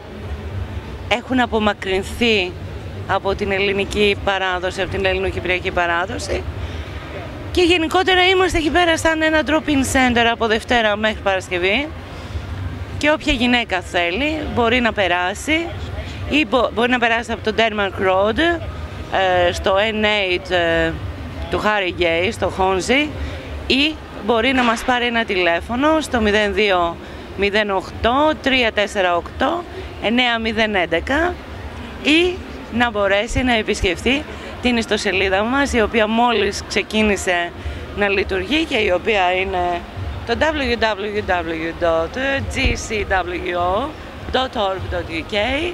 έχουν απομακρυνθεί από την ελληνική παράδοση, από την ελληνοκυπριακή παράδοση. Και γενικότερα είμαστε εκεί πέρα σαν ένα drop-in center από Δευτέρα μέχρι Παρασκευή και όποια γυναίκα θέλει μπορεί να περάσει ή μπορεί να περάσει από το Denmark Road στο N eight του Χάρη Γκέι, στο Χόνζι, ή μπορεί να μας πάρει ένα τηλέφωνο στο μηδέν δύο μηδέν οκτώ τρία τέσσερα οκτώ εννέα μηδέν ένα ή να μπορέσει να επισκεφτεί την ιστοσελίδα μας, η οποία μόλις ξεκίνησε να λειτουργεί και η οποία είναι το double-u double-u double-u dot g c w o dot org dot u k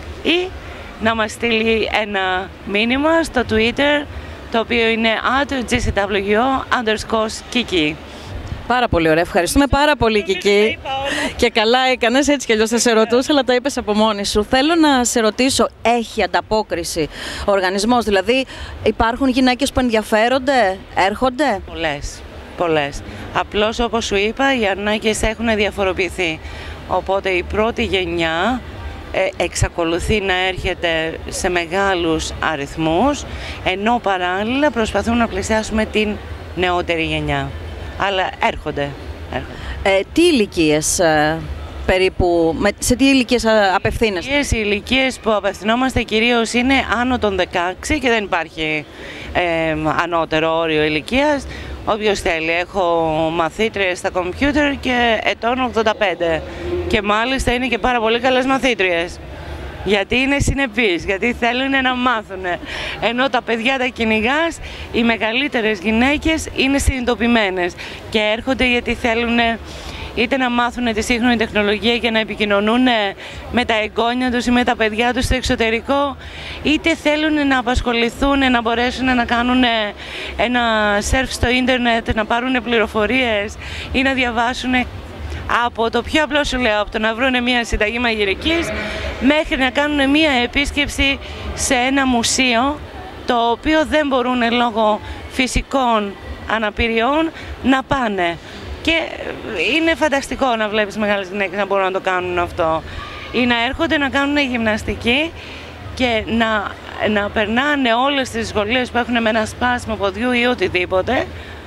ή να μας στείλει ένα μήνυμα στο Twitter, το οποίο είναι at gcwo underscore kiki. Πάρα πολύ ωραία. Ευχαριστούμε πάρα πολύ, Κική. Και καλά έκανες, έτσι κι αλλιώς θα σε ρωτούσα, αλλά τα είπες από μόνη σου. Θέλω να σε ρωτήσω, έχει ανταπόκριση ο οργανισμός? Δηλαδή, υπάρχουν γυναίκες που ενδιαφέρονται, έρχονται? Πολλές, πολλές. Απλώς, όπως σου είπα, οι ανάγκες έχουν διαφοροποιηθεί. Οπότε η πρώτη γενιά ε, εξακολουθεί να έρχεται σε μεγάλους αριθμούς, ενώ παράλληλα προσπαθούμε να πλησιάσουμε την νεότερη γενιά. Αλλά έρχονται. έρχονται. Ε, τι ηλικίες ε, περίπου, με, σε τι ηλικίες απευθύνεστε? Οι ηλικίες που απευθυνόμαστε κυρίως είναι άνω των δεκαέξι και δεν υπάρχει ε, ανώτερο όριο ηλικίας. Όποιος θέλει. Έχω μαθήτριες στα κομπιούτερ και ετών ογδόντα πέντε και μάλιστα είναι και πάρα πολύ καλές μαθήτριες. Γιατί είναι συνεπείς, γιατί θέλουν να μάθουν. Ενώ τα παιδιά τα κυνηγάς, οι μεγαλύτερες γυναίκες είναι συνειδητοποιημένες και έρχονται γιατί θέλουν είτε να μάθουν τη σύγχρονη τεχνολογία για να επικοινωνούν με τα εγγόνια τους ή με τα παιδιά τους στο εξωτερικό, είτε θέλουν να απασχοληθούν, να μπορέσουν να κάνουν ένα σερφ στο ίντερνετ, να πάρουν πληροφορίες ή να διαβάσουν. Από το πιο απλό σου λέω, από το να βρουν μια συνταγή μαγειρικής μέχρι να κάνουν μια επίσκεψη σε ένα μουσείο, το το οποίο δεν μπορούν λόγω φυσικών αναπηριών να πάνε. Και είναι φανταστικό να βλέπεις μεγάλες γυναίκες να μπορούν να το κάνουν αυτό. Ή να έρχονται να κάνουν γυμναστική και να, να περνάνε όλες τις δυσκολίες που έχουν με ένα σπάσιμο ποδιού ή οτιδήποτε,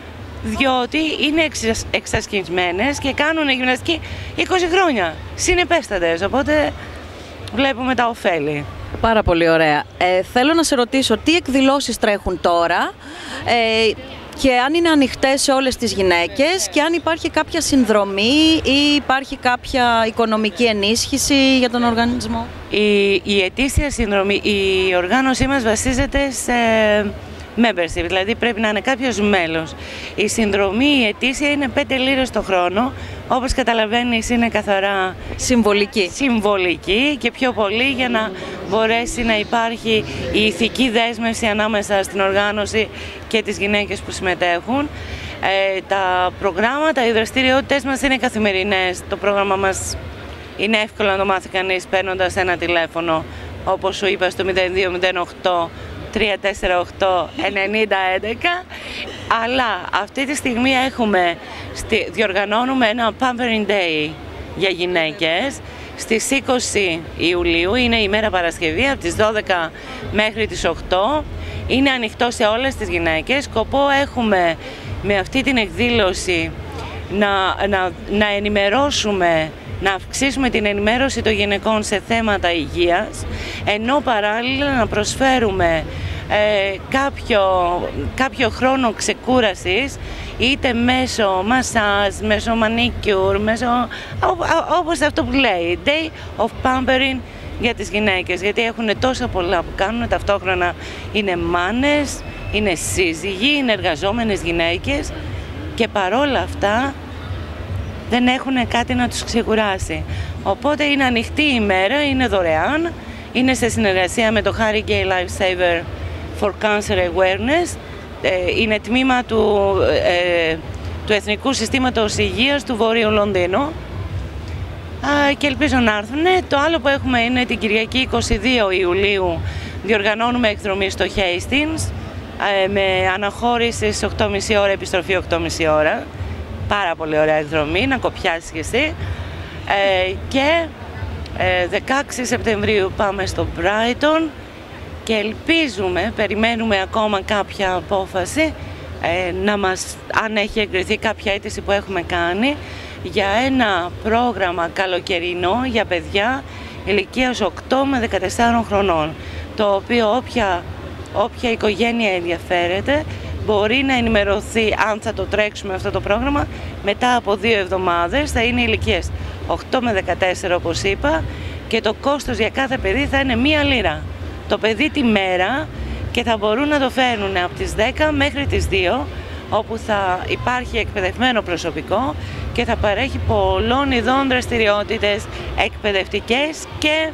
διότι είναι εξασκημένες και κάνουν γυμναστική είκοσι χρόνια, συνεπέστατες, οπότε βλέπουμε τα ωφέλη. Πάρα πολύ ωραία. Ε, θέλω να σε ρωτήσω τι εκδηλώσεις τρέχουν τώρα ε, και αν είναι ανοιχτές σε όλες τις γυναίκες και αν υπάρχει κάποια συνδρομή ή υπάρχει κάποια οικονομική ενίσχυση για τον οργανισμό. Η, η ετήσια συνδρομή, η οργάνωσή μας βασίζεται σε membership, δηλαδή πρέπει να είναι κάποιος μέλος. Η συνδρομή η ετήσια είναι πέντε λίρες το χρόνο, όπως καταλαβαίνεις είναι καθαρά συμβολική. συμβολική και πιο πολύ για να μπορέσει να υπάρχει η ηθική δέσμευση ανάμεσα στην οργάνωση και τις γυναίκες που συμμετέχουν. Ε, τα προγράμματα, οι δραστηριότητες μας είναι καθημερινές. Το πρόγραμμα μας είναι εύκολο να το μάθει κανείς παίρνοντας ένα τηλέφωνο, όπως σου είπα, στο μηδέν δύο μηδέν οκτώ τρία τέσσερα οκτώ ενενήντα έντεκα, αλλά αυτή τη στιγμή έχουμε, διοργανώνουμε ένα Pampering Day για γυναίκες στις είκοσι Ιουλίου, είναι η μέρα Παρασκευή, από τις δώδεκα μέχρι τις οκτώ. Είναι ανοιχτό σε όλες τις γυναίκες. Σκοπό έχουμε με αυτή την εκδήλωση να, να, να ενημερώσουμε, να αυξήσουμε την ενημέρωση των γυναικών σε θέματα υγείας, ενώ παράλληλα να προσφέρουμε ε, κάποιο, κάποιο χρόνο ξεκούρασης, είτε μέσω μασάζ, μέσω μανίκιουρ, μέσω, όπως αυτό που λέει, Day of Pampering για τις γυναίκες, γιατί έχουν τόσα πολλά που κάνουν, ταυτόχρονα είναι μάνες, είναι σύζυγοι, είναι εργαζόμενες γυναίκες και παρόλα αυτά δεν έχουν κάτι να τους ξεκουράσει. Οπότε είναι ανοιχτή η ημέρα, είναι δωρεάν, είναι σε συνεργασία με το Harry Gay Lifesaver for Cancer Awareness, είναι τμήμα του, ε, του Εθνικού Συστήματος Υγείας του Βορείου Λονδίνου και ελπίζω να έρθουν. Το άλλο που έχουμε είναι την Κυριακή είκοσι δύο Ιουλίου, διοργανώνουμε εκδρομή στο Hastings με αναχώρηση στις οκτώ και μισή ώρα, επιστροφή οκτώ και μισή ώρα. Πάρα πολύ ωραία εκδρομή, να κοπιάσεις και εσύ. Ε, και ε, δεκαέξι Σεπτεμβρίου πάμε στο Brighton και ελπίζουμε, περιμένουμε ακόμα κάποια απόφαση, ε, να μας, αν έχει εγκριθεί κάποια αίτηση που έχουμε κάνει, για ένα πρόγραμμα καλοκαιρινό για παιδιά ηλικίας οκτώ με δεκατέσσερα χρονών, το οποίο όποια, όποια οικογένεια ενδιαφέρεται μπορεί να ενημερωθεί αν θα το τρέξουμε αυτό το πρόγραμμα μετά από δύο εβδομάδες. Θα είναι ηλικίες οκτώ με δεκατέσσερα όπως είπα και το κόστος για κάθε παιδί θα είναι μία λίρα. Το παιδί τη μέρα και θα μπορούν να το φέρνουν από τις δέκα μέχρι τις δύο, όπου θα υπάρχει εκπαιδευμένο προσωπικό και θα παρέχει πολλών ειδών δραστηριότητες εκπαιδευτικές και,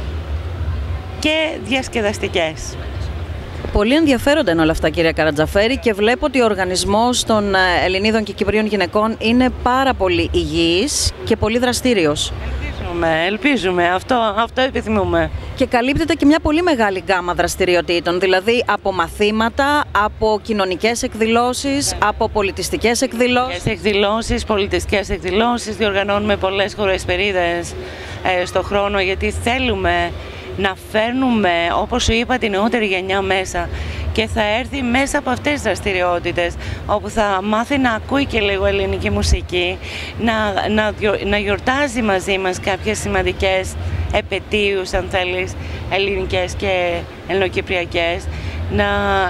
και διασκεδαστικές. Πολύ ενδιαφέροντα είναι όλα αυτά, κυρία Καρατζαφέρη, και βλέπω ότι ο οργανισμός των Ελληνίδων και Κυπρίων γυναικών είναι πάρα πολύ υγιής και πολύ δραστήριος. Ελπίζουμε, ελπίζουμε. Αυτό, αυτό επιθυμούμε. Και καλύπτεται και μια πολύ μεγάλη γκάμα δραστηριοτήτων, δηλαδή από μαθήματα, από κοινωνικές εκδηλώσεις, από πολιτιστικές εκδηλώσεις. Εκδηλώσεις, πολιτιστικές εκδηλώσεις, διοργανώνουμε πολλές χορεσπερίδες ε, στο χρόνο, γιατί θέλουμε να φέρνουμε, όπως σου είπα, την νεότερη γενιά μέσα και θα έρθει μέσα από αυτές τις δραστηριότητες, όπου θα μάθει να ακούει και λίγο ελληνική μουσική, να, να, να γιορτάζει μαζί μας κάποιες σημαντικές επετείους, αν θέλεις, ελληνικές και ελληνοκυπριακές, να,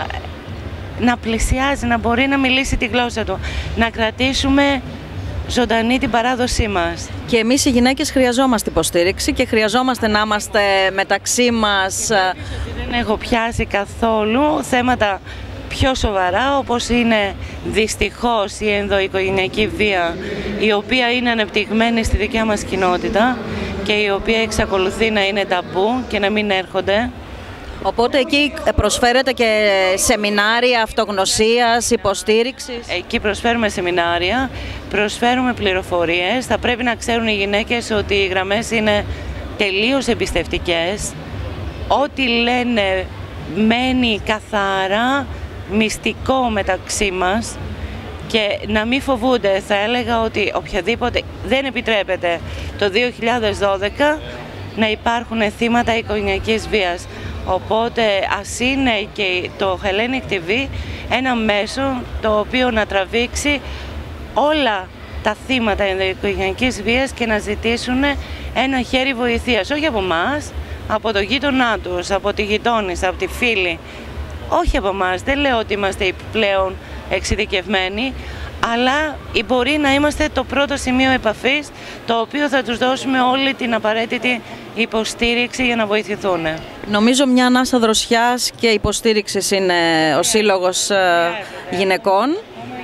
να πλησιάζει, να μπορεί να μιλήσει τη γλώσσα του, να κρατήσουμε ζωντανή την παράδοσή μας. Και εμείς οι γυναίκες χρειαζόμαστε υποστήριξη και χρειαζόμαστε να είμαστε μεταξύ μας. Δεν έχω πιάσει καθόλου θέματα πιο σοβαρά, όπως είναι δυστυχώς η ενδοοικογενειακή βία, η οποία είναι ανεπτυγμένη στη δικιά μας κοινότητα και η οποία εξακολουθεί να είναι ταμπού και να μην έρχονται. Οπότε εκεί προσφέρετε και σεμινάρια αυτογνωσίας, υποστήριξης. Εκεί προσφέρουμε σεμινάρια, προσφέρουμε πληροφορίες. Θα πρέπει να ξέρουν οι γυναίκες ότι οι γραμμές είναι τελείως εμπιστευτικές. Ό,τι λένε μένει καθαρά μυστικό μεταξύ μας και να μην φοβούνται. Θα έλεγα ότι οποιαδήποτε δεν επιτρέπεται το δύο χιλιάδες δώδεκα να υπάρχουν θύματα οικογενειακής βίας. Οπότε ας είναι και το Hellenic τι βι ένα μέσο το οποίο να τραβήξει όλα τα θύματα οικογενειακής βίας και να ζητήσουν ένα χέρι βοηθείας, όχι από εμάς, από το γείτονά τους, από τη γειτόνισσα, από τη φίλη. Όχι από εμάς, δεν λέω ότι είμαστε πλέον εξειδικευμένοι, αλλά μπορεί να είμαστε το πρώτο σημείο επαφής, το οποίο θα τους δώσουμε όλη την απαραίτητη υποστήριξη για να βοηθηθούν. Νομίζω μια ανάσα δροσιάς και υποστήριξης είναι ο Σύλλογος Γυναικών.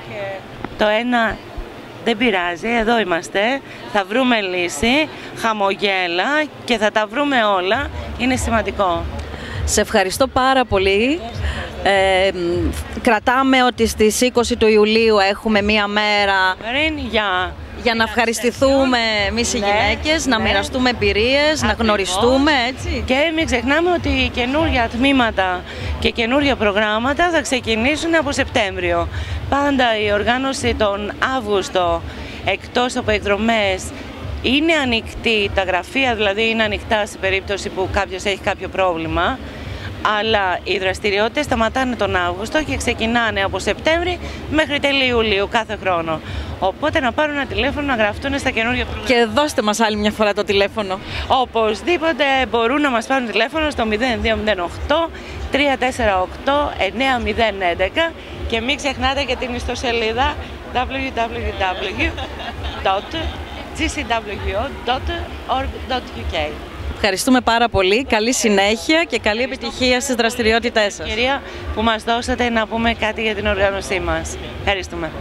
Το ένα δεν πειράζει, εδώ είμαστε, θα βρούμε λύση, χαμογέλα και θα τα βρούμε όλα, είναι σημαντικό. Σε ευχαριστώ πάρα πολύ. Ε, κρατάμε ότι στις είκοσι του Ιουλίου έχουμε μία μέρα για, για να ευχαριστηθούμε εμείς οι γυναίκες, ναι, να μοιραστούμε εμπειρίες, ακριβώς, να γνωριστούμε, έτσι. Και μην ξεχνάμε ότι καινούργια τμήματα και καινούργια προγράμματα θα ξεκινήσουν από Σεπτέμβριο. Πάντα η οργάνωση τον Αύγουστο, εκτός από εκδρομές, είναι ανοιχτή, τα γραφεία δηλαδή είναι ανοιχτά σε περίπτωση που κάποιος έχει κάποιο πρόβλημα, αλλά οι δραστηριότητες σταματάνε τον Αύγουστο και ξεκινάνε από Σεπτέμβρη μέχρι τέλη Ιουλίου κάθε χρόνο. Οπότε να πάρουν ένα τηλέφωνο να γραφτούν στα καινούργια προγράμματα. Και δώστε μας άλλη μια φορά το τηλέφωνο. Οπωσδήποτε μπορούν να μας πάρουν τηλέφωνο στο μηδέν δύο μηδέν οκτώ τρία τέσσερα οκτώ εννέα μηδέν ένα και μην ξεχνάτε και την ιστοσελίδα double-u double-u double-u τελεία τζι σι ντάμπλιου ο τελεία org τελεία γιου κέι. Ευχαριστούμε πάρα πολύ. Καλή συνέχεια και καλή επιτυχία στις δραστηριότητές σας. Κυρία που μας δώσατε να πούμε κάτι για την οργάνωσή μας. Ευχαριστούμε.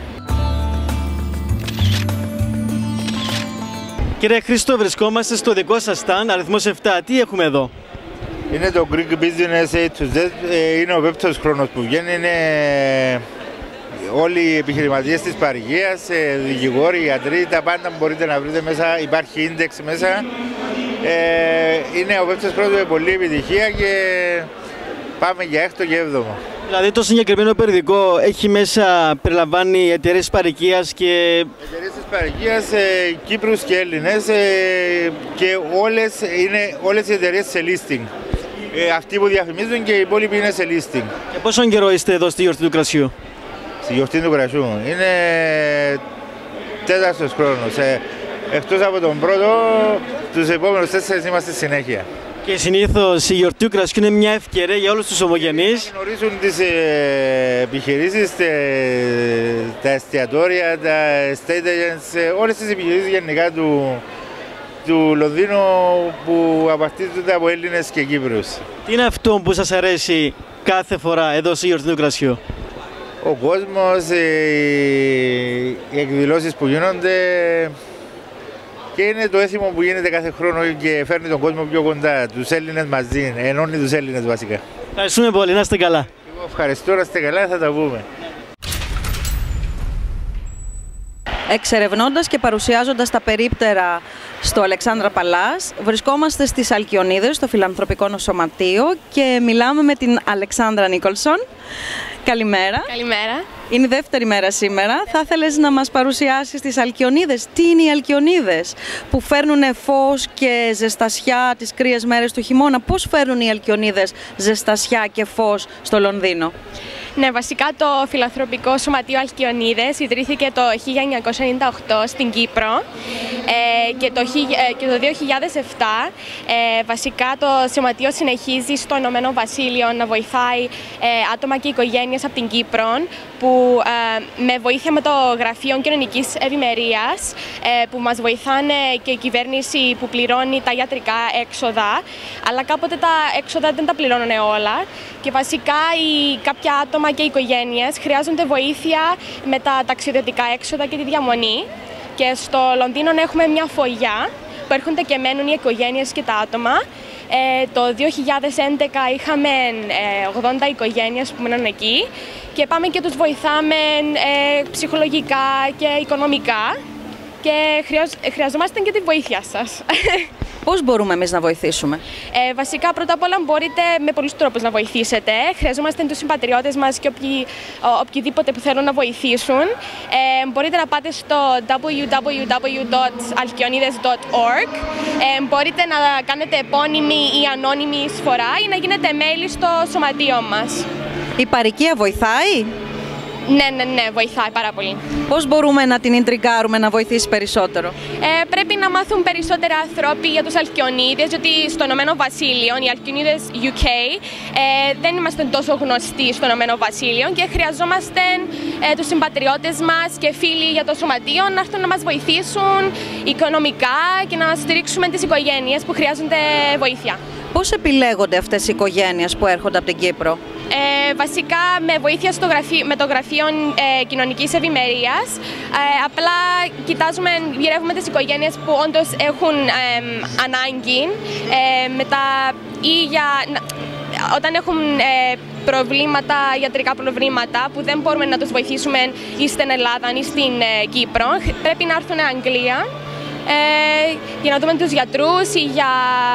Κύριε Χρήστο, βρισκόμαστε στο δικό σας στάν, αριθμός επτά. Τι έχουμε εδώ? Είναι το Greek Business A to Z. Είναι ο πέμπτος χρόνος που βγαίνει. Είναι όλοι οι επιχειρηματίες της παροικίας, δικηγόροι, ιατροί, τα πάντα που μπορείτε να βρείτε μέσα. Υπάρχει ίντεξ μέσα. Ε, είναι ο πέμπτος χρόνος με πολλή επιτυχία και πάμε για έκτο και έβδομο. Δηλαδή το συγκεκριμένο περιοδικό έχει μέσα, περιλαμβάνει εταιρείες παροικίας και... Εταιρείες της παροικίας, ε, Κύπρους και Έλληνες ε, και όλες, είναι, όλες οι εταιρείες σε listing. Ε, αυτοί που διαφημίζουν και οι υπόλοιποι είναι σε listing. Και πόσο καιρό είστε εδώ στη γιορτή του κρασιού? Στη γιορτή του κρασιού είναι τέταρτος χρόνος. Ε, εκτός από τον πρώτο, τους επόμενους τέσσερις είμαστε συνέχεια. Και συνήθως η γιορτή του κρασιού είναι μια ευκαιρία για όλους τους ομογενείς. Να γνωρίζουν τις ε, επιχειρήσεις, τε, τα εστιατόρια, τα estate agents, ε, όλες τις επιχειρήσεις γενικά του, του Λονδίνου που απαρτίζονται από Έλληνες και Κύπρους. Τι είναι αυτό που σας αρέσει κάθε φορά εδώ στη γιορτή του κρασιού? Ο κόσμος, ε, οι εκδηλώσεις που γίνονται και είναι το έθιμο που γίνεται κάθε χρόνο και φέρνει τον κόσμο πιο κοντά, τους Έλληνες μαζί, ενώνει τους Έλληνες βασικά. Ευχαριστούμε πολύ, να είστε καλά. Εγώ ευχαριστώ, να είστε καλά, θα τα πούμε. Εξερευνώντας και παρουσιάζοντας τα περίπτερα στο Αλεξάνδρα Παλάς, βρισκόμαστε στις Αλκιονίδες, στο Φιλανθρωπικό Νοσοματείο και μιλάμε με την Αλεξάνδρα Νίκολσον. Καλημέρα. Καλημέρα. Είναι η δεύτερη μέρα σήμερα. Θα ήθελες να μας παρουσιάσεις τις Αλκιονίδες. Τι είναι οι Αλκιονίδες που φέρνουν φως και ζεστασιά τις κρύες μέρες του χειμώνα? Πώς φέρνουν οι Αλκιονίδες ζεστασιά και φως στο Λονδίνο? Ναι, βασικά το Φιλανθρωπικό Σωματείο Αλκιονίδες ιδρύθηκε το χίλια εννιακόσια ενενήντα οκτώ στην Κύπρο ε, και, το, ε, και το δύο χιλιάδες επτά ε, βασικά το σωματείο συνεχίζει στο Ηνωμένο Βασίλειο να βοηθάει ε, άτομα και οικογένειες από την Κύπρο που ε, με βοήθεια με το Γραφείο Κοινωνικής Ευημερίας ε, που μας βοηθάνε και η κυβέρνηση που πληρώνει τα ιατρικά έξοδα, αλλά κάποτε τα έξοδα δεν τα πληρώνουν όλα και βασικά οι, κάποια άτομα και οι οικογένειες χρειάζονται βοήθεια με τα ταξιδιωτικά έξοδα και τη διαμονή. Και στο Λονδίνο έχουμε μια φωλιά που έρχονται και μένουν οι οικογένειες και τα άτομα. Ε, το δύο χιλιάδες έντεκα είχαμε ε, ογδόντα οικογένειες που μένουν εκεί και πάμε και τους βοηθάμε ε, ψυχολογικά και οικονομικά. και χρειαζόμαστε και τη βοήθεια σας. Πώς μπορούμε εμείς να βοηθήσουμε? Ε, βασικά, πρώτα απ' όλα μπορείτε με πολλούς τρόπους να βοηθήσετε. Χρειαζόμαστε τους συμπατριώτες μας και οποιοι, οποιοδήποτε που θέλουν να βοηθήσουν. Ε, μπορείτε να πάτε στο double-u double-u double-u dot alkionides dot org. Ε, μπορείτε να κάνετε επώνυμη ή ανώνυμη εισφορά ή να γίνετε μέλη στο σωματείο μας. Η παροικία βοηθάει? Ναι, ναι, ναι, βοηθάει πάρα πολύ. Πώς μπορούμε να την ιντριγκάρουμε να βοηθήσει περισσότερο? Ε, πρέπει να μάθουν περισσότερα άνθρωποι για τους αλκιονίδες, γιατί στο Ηνωμένο Βασίλειο, οι αλκιονίδες γιου κέι, ε, δεν είμαστε τόσο γνωστοί στο Ηνωμένο Βασίλειο και χρειαζόμαστε ε, τους συμπατριώτες μας και φίλοι για το σωματείο να έρθουν να μας βοηθήσουν οικονομικά και να στηρίξουμε τις οικογένειες που χρειάζονται βοήθεια. Πώς επιλέγονται αυτές οι οικογένειες που έρχονται από την Κύπρο? Ε, βασικά με βοήθεια στο γραφείο, με το Γραφείο ε, Κοινωνικής Ευημερίας. Ε, απλά κοιτάζουμε, γυρεύουμε τις οικογένειες που όντως έχουν ε, ανάγκη ε, μετά, ή για, όταν έχουν ε, προβλήματα, ιατρικά προβλήματα που δεν μπορούμε να τους βοηθήσουμε ή στην Ελλάδα ή στην ε, Κύπρο, πρέπει να έρθουν Αγγλία ε, για να δούμε τους γιατρούς ή για...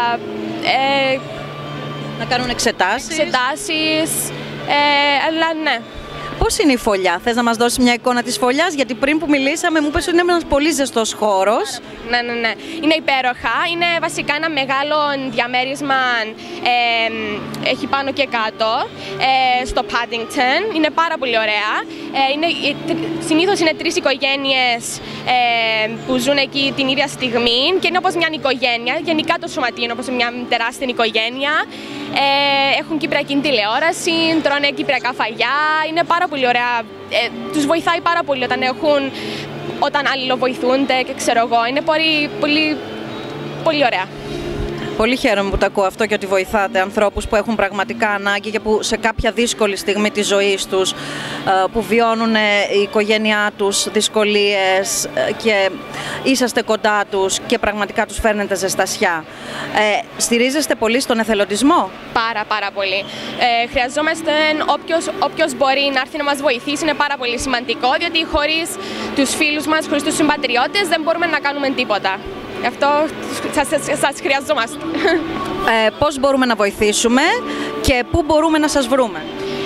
Ε, να κάνουν εξετάσεις. Εξετάσεις, ε, αλλά ναι. Πώς είναι η φωλιά? Θες να μας δώσεις μια εικόνα της φωλιάς? Γιατί πριν που μιλήσαμε μου είπες ότι είναι ένας πολύ ζεστός χώρος. Ναι, ναι, ναι. Είναι υπέροχα. Είναι βασικά ένα μεγάλο διαμέρισμα, ε, έχει πάνω και κάτω, ε, στο Paddington. Είναι πάρα πολύ ωραία. Ε, είναι, συνήθως είναι τρεις οικογένειες ε, που ζουν εκεί την ίδια στιγμή και είναι όπως μια οικογένεια. Γενικά το σωματείο είναι όπως μια τεράστια οικογένεια. Ε, έχουν κυπριακή τηλεόραση, τρώνε κυπριακά φαγιά. Είναι πάρα πολύ ωραία. Ε, τους βοηθάει πάρα πολύ όταν έχουν, όταν αλληλοβοηθούνται και ξέρω εγώ. Είναι πολύ, πολύ, πολύ ωραία. Πολύ χαίρομαι που το ακούω αυτό και ότι βοηθάτε ανθρώπους που έχουν πραγματικά ανάγκη και που σε κάποια δύσκολη στιγμή της ζωής τους, που βιώνουν η οικογένειά τους δυσκολίες και είσαστε κοντά τους και πραγματικά τους φέρνετε ζεστασιά. Ε, στηρίζεστε πολύ στον εθελοντισμό? Πάρα πάρα πολύ. Ε, χρειαζόμαστε όποιος, όποιος μπορεί να έρθει να μας βοηθήσει, είναι πάρα πολύ σημαντικό, διότι χωρίς τους φίλους μας, χωρίς τους συμπατριώτες δεν μπορούμε να κάνουμε τίποτα. Γι' αυτό σας, σας, σας χρειαζόμαστε. Ε, πώς μπορούμε να βοηθήσουμε και πού μπορούμε να σας βρούμε?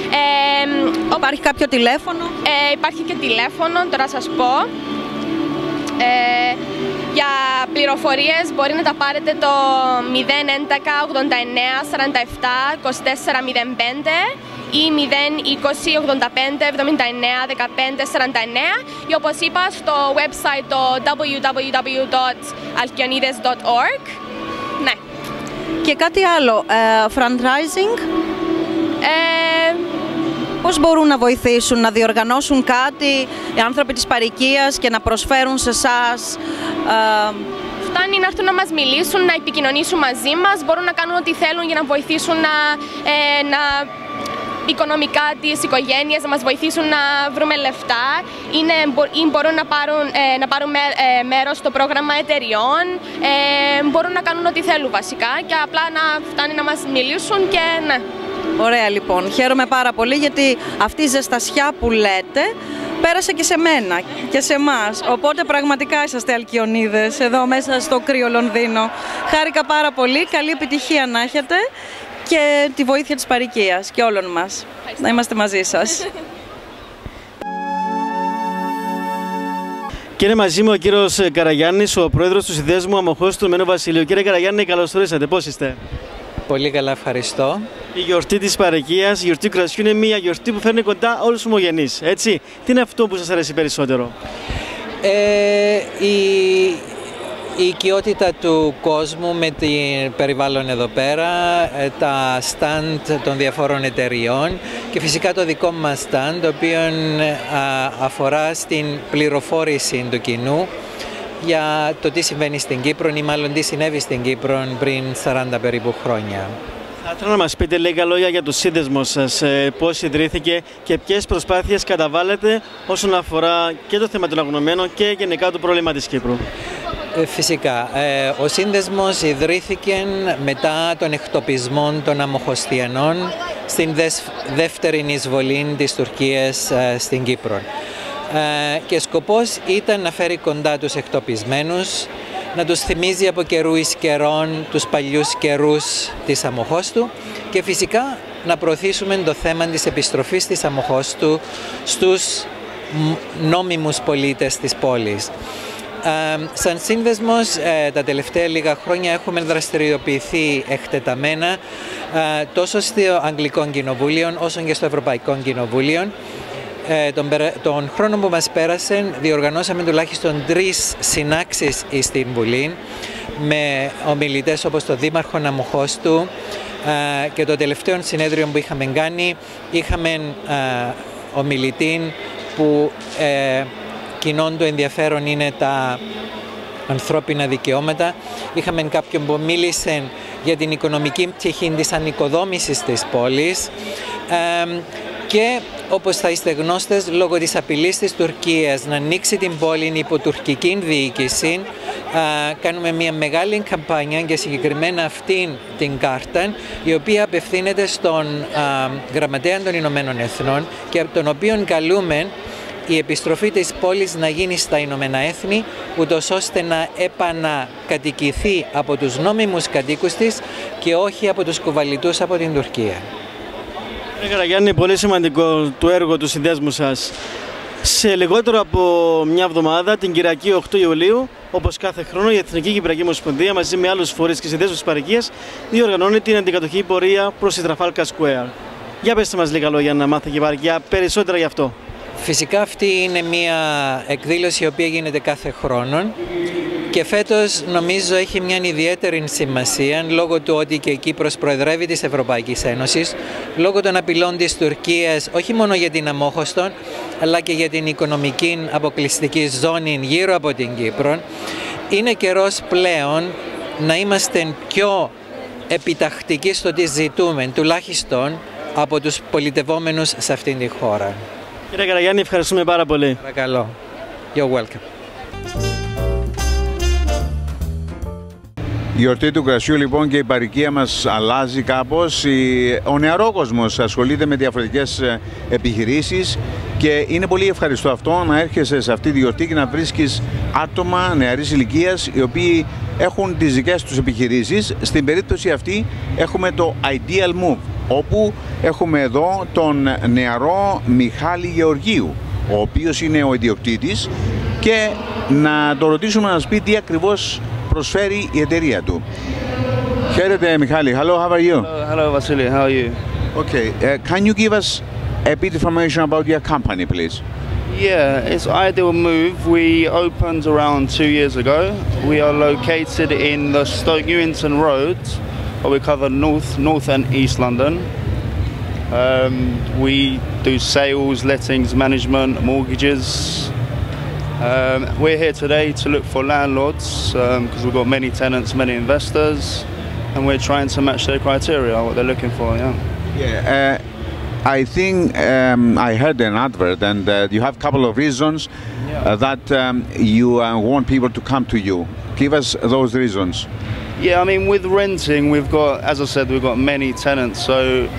Ε, υπάρχει κάποιο τηλέφωνο? Ε, υπάρχει και τηλέφωνο, τώρα σας πω. Ε, για πληροφορίες μπορεί να τα πάρετε το μηδέν έντεκα ογδόντα εννέα σαράντα επτά είκοσι τέσσερα μηδέν πέντε ή μηδέν είκοσι ογδόντα πέντε εβδομήντα εννέα δεκαπέντε σαράντα εννέα ή όπως είπα στο website το double-u double-u double-u dot alkionides dot org. Ναι. Και κάτι άλλο, ε, fundraising, ε, πώς μπορούν να βοηθήσουν, να διοργανώσουν κάτι οι άνθρωποι της παροικίας και να προσφέρουν σε εσάς? Ε, Φτάνει να έρθουν να μας μιλήσουν, να επικοινωνήσουν μαζί μας, μπορούν να κάνουν ό,τι θέλουν για να βοηθήσουν να, ε, να οικονομικά τις οικογένειες, να μας βοηθήσουν να βρούμε λεφτά είναι, ή μπορούν να πάρουν, ε, να πάρουν με, ε, μέρος στο πρόγραμμα εταιριών, ε, μπορούν να κάνουν ό,τι θέλουν βασικά και απλά να φτάνει να μας μιλήσουν και ναι. Ωραία λοιπόν, χαίρομαι πάρα πολύ γιατί αυτή η ζεστασιά που λέτε πέρασε και σε μένα και σε εμάς, οπότε πραγματικά είσαστε αλκιονίδες εδώ μέσα στο κρύο Λονδίνο. Χάρηκα πάρα πολύ, καλή επιτυχία να έχετε και τη βοήθεια της παροικίας και όλων μας. Να είμαστε μαζί σας. Και είναι μαζί μου ο κύριος Καραγιάννης, ο πρόεδρος του Συνδέσμου Αμοχώς του Ηνωμένου Βασιλείου. Κύριε Καραγιάννη, καλώς ορίσατε. Πώς είστε? Πολύ καλά, ευχαριστώ. Η γιορτή της παροικίας, η γιορτή του κρασιού, είναι μια γιορτή που φέρνει κοντά όλους τους ομογενείς, έτσι. Τι είναι αυτό που σας αρέσει περισσότερο? Ε, η, η οικειότητα του κόσμου με την περιβάλλον εδώ πέρα, τα stand των διαφόρων εταιριών και φυσικά το δικό μας stand, το οποίο αφορά στην πληροφόρηση του κοινού για το τι συμβαίνει στην Κύπρο ή μάλλον τι συνέβη στην Κύπρο πριν σαράντα περίπου χρόνια. Θα ήθελα να μας πείτε λίγα λόγια για το σύνδεσμο σας, πώς ιδρύθηκε και ποιες προσπάθειες καταβάλλετε όσον αφορά και το θέμα των αγνωμένων και γενικά το πρόβλημα της Κύπρου. Φυσικά. Ο σύνδεσμος ιδρύθηκε μετά τον εκτοπισμό των Αμοχωστιανών στην δεύτερη εισβολή της Τουρκίας στην Κύπρο. και σκοπός ήταν να φέρει κοντά τους εκτοπισμένους, να τους θυμίζει από καιρού εις καιρών τους παλιούς καιρούς της Αμοχώστου και φυσικά να προωθήσουμε το θέμα της επιστροφής της Αμοχώστου στους νόμιμους πολίτες της πόλης. Ε, σαν σύνδεσμος ε, τα τελευταία λίγα χρόνια έχουμε δραστηριοποιηθεί εκτεταμένα ε, τόσο στο Αγγλικό Κοινοβούλιο όσο και στο Ευρωπαϊκό Κοινοβούλιο. Ε, τον, τον χρόνο που μας πέρασε διοργανώσαμε τουλάχιστον τρεις συνάξεις στην Βουλή με ομιλητές όπως το Δήμαρχο Αμοχώστου ε, και το τελευταίο συνέδριο που είχαμε κάνει είχαμε ε, ομιλητή που ε, κοινών του ενδιαφέρον είναι τα ανθρώπινα δικαιώματα. Είχαμε κάποιον που μίλησε για την οικονομική πτυχή της ανοικοδόμησης της πόλης ε, και όπως θα είστε γνώστες, λόγω της απειλής της Τουρκίας να ανοίξει την πόλη υπό τουρκική διοίκηση, α, κάνουμε μια μεγάλη καμπάνια και συγκεκριμένα αυτήν την κάρτα, η οποία απευθύνεται στον α, Γραμματέα των Ηνωμένων Εθνών και από τον οποίο καλούμε η επιστροφή της πόλης να γίνει στα Ηνωμένα Έθνη, ούτως ώστε να επανακατοικηθεί από τους νόμιμους κατοίκους της και όχι από τους κουβαλητούς από την Τουρκία. Κύριε Καραγιάννη, πολύ σημαντικό το έργο του συνδέσμου σας. Σε λιγότερο από μια εβδομάδα, την Κυριακή οκτώ Ιουλίου, όπως κάθε χρόνο, η Εθνική Κυπριακή Ομοσπονδία μαζί με άλλους φορείς και συνδέσμους της παροικίας διοργανώνει την αντικατοχή πορεία προς τη Τραφάλκα Square. Για πέστε μας λίγα λόγια να μάθει και η παροικία περισσότερα γι' αυτό. Φυσικά αυτή είναι μια εκδήλωση η οποία γίνεται κάθε χρόνο και φέτος νομίζω έχει μια ιδιαίτερη σημασία λόγω του ότι και η Κύπρος προεδρεύει της Ευρωπαϊκής Ένωσης, λόγω των απειλών της Τουρκίας όχι μόνο για την Αμόχωστο αλλά και για την οικονομική αποκλειστική ζώνη γύρω από την Κύπρο. Είναι καιρός πλέον να είμαστε πιο επιτακτικοί στο τι ζητούμε, τουλάχιστον από τους πολιτευόμενους σε αυτήν τη χώρα. Κύριε Καραγιάννη, ευχαριστούμε πάρα πολύ. Παρακαλώ. You're welcome. Η γιορτή του κρασιού λοιπόν και η παροικία μας αλλάζει κάπως. Ο νεαρόκοσμος ασχολείται με διαφορετικές επιχειρήσεις και είναι πολύ ευχαριστώ αυτό να έρχεσαι σε αυτή τη γιορτή και να βρίσκεις άτομα νεαρής ηλικίας οι οποίοι έχουν τις δικές τους επιχειρήσεις. Στην περίπτωση αυτή έχουμε το Ideal Move, όπου έχουμε εδώ τον νεαρό Μιχάλη Γεωργίου, ο οποίος είναι ο ιδιοκτήτης, και να το ρωτήσουμε να μας πει τι ακριβώς προσφέρει η εταιρεία του. Χαίρετε Μιχάλη. Hello, how are you? Hello, hello Vasily, how are you? Okay, uh, can you give us a bit of information about your company, please? Yeah, it's Ideal Move. We opened around two years ago. We are located in the Stoke Newington Road, where we cover North, North and East London. Um, we do sales, lettings, management, mortgages. Um, we're here today to look for landlords because um, we've got many tenants, many investors, and we're trying to match their criteria, what they're looking for. Yeah. Yeah. Uh, I think um, I heard an advert, and uh, you have a couple of reasons uh, that um, you uh, want people to come to you. Give us those reasons. Yeah, I mean, with renting, we've got, as I said, we've got many tenants. So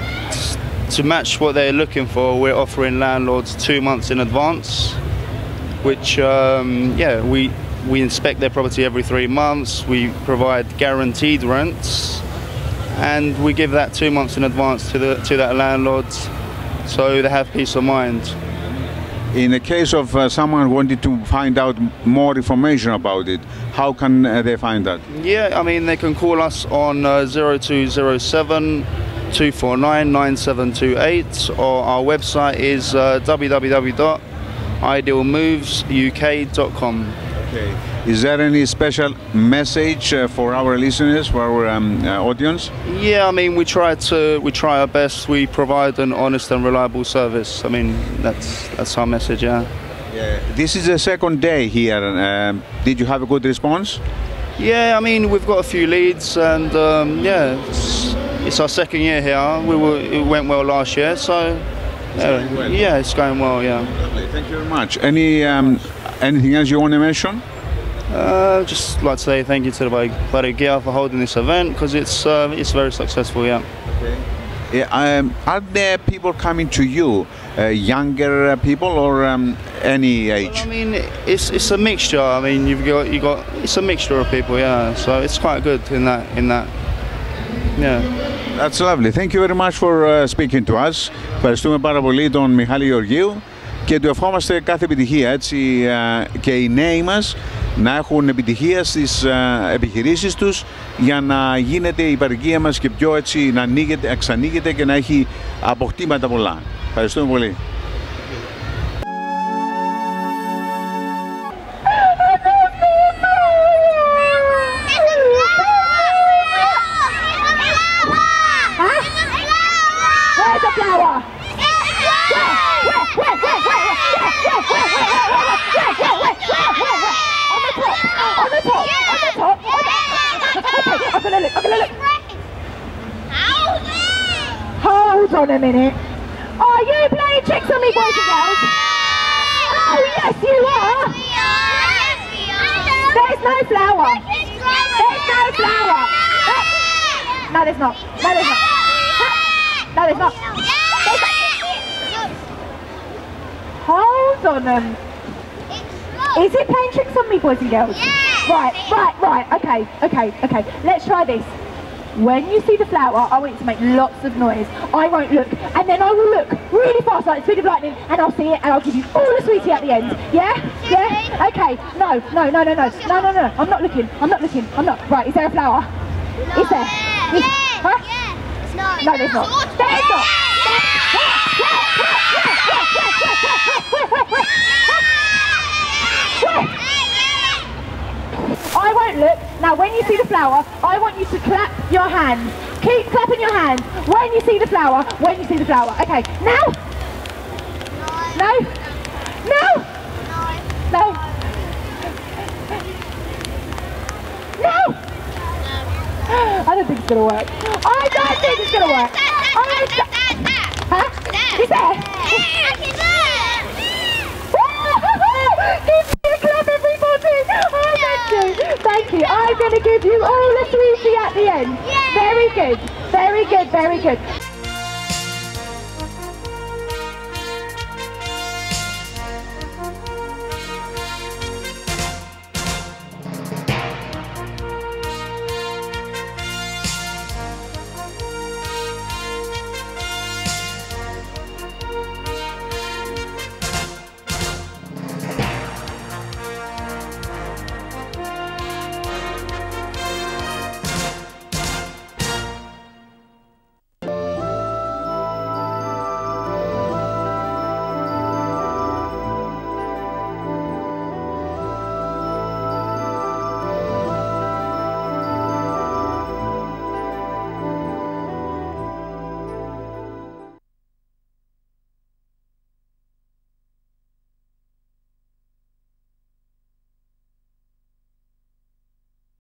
to match what they're looking for, we're offering landlords two months in advance, which, um, yeah, we, we inspect their property every three months. We provide guaranteed rents, and we give that two months in advance to, the, to that landlord so they have peace of mind. In the case of uh, someone wanting to find out more information about it, how can uh, they find that? Yeah, I mean, they can call us on uh, zero two zero seven, two four nine, nine seven two eight, or our website is uh, w w w dot ideal moves u k dot com. Okay. Is there any special message uh, for our listeners, for our um, uh, audience? Yeah, I mean, we try to we try our best. We provide an honest and reliable service. I mean, that's that's our message. Yeah. Yeah. This is the second day here. Uh, did you have a good response? Yeah, I mean, we've got a few leads, and um, yeah, it's, it's our second year here. We were it went well last year, so it's uh, well. yeah, it's going well. Yeah. Lovely. Thank you very much. Any um, anything else you want to mention? Uh, just like to say thank you to the Barrigia for holding this event because it's uh, it's very successful. Yeah. Okay. Um, are there people coming to you, uh, younger people or um, any age? Well, I mean, it's it's a mixture. I mean, you've got you got it's a mixture of people, yeah. So it's quite good in that in that. Yeah. That's lovely. Thank you very much for uh, speaking to us. Ευχαριστούμε πάρα πολύ τον Μιχάλη Γεωργίου και του ευχόμαστε κάθε επιτυχία, έτσι, uh, και οι νέοι μας να έχουν επιτυχία στις uh, επιχειρήσεις τους για να γίνεται η παροικία μας και πιο έτσι να ανοίγεται, εξανοίγεται και να έχει αποκτήματα πολλά. Ευχαριστούμε πολύ. Hold on a minute. Are you playing tricks on me, boys and girls? Oh, yes, you are. There's no flower. There's no flower. No, there's not. No, there's not. No, there's not. Hold on. Um, is it playing tricks on me, boys and girls? Right, right, right. Okay, okay, okay. Let's try this. When you see the flower, I want you to make lots of noise. I won't look, and then I will look really fast, like the speed of lightning, and I'll see it, and I'll give you all the sweetie at the end. Yeah? Yeah? Okay. No, no, no, no, no. No, no, no. I'm not looking. I'm not looking. I'm not. Right, is there a flower? Is there? Is, huh? No, there's not. There's not. I won't look. Now, when you see the flower, I want you to clap your hands. Keep clapping your hands when you see the flower, when you see the flower. Okay, now? No? No? No? No? I don't think it's going to work. I don't think it's going to work. I don't... Huh? Is there? Give me a clap, everybody! Oh, thank you, thank you. I'm going to give you all a sweetie at the end. Very good, very good, very good.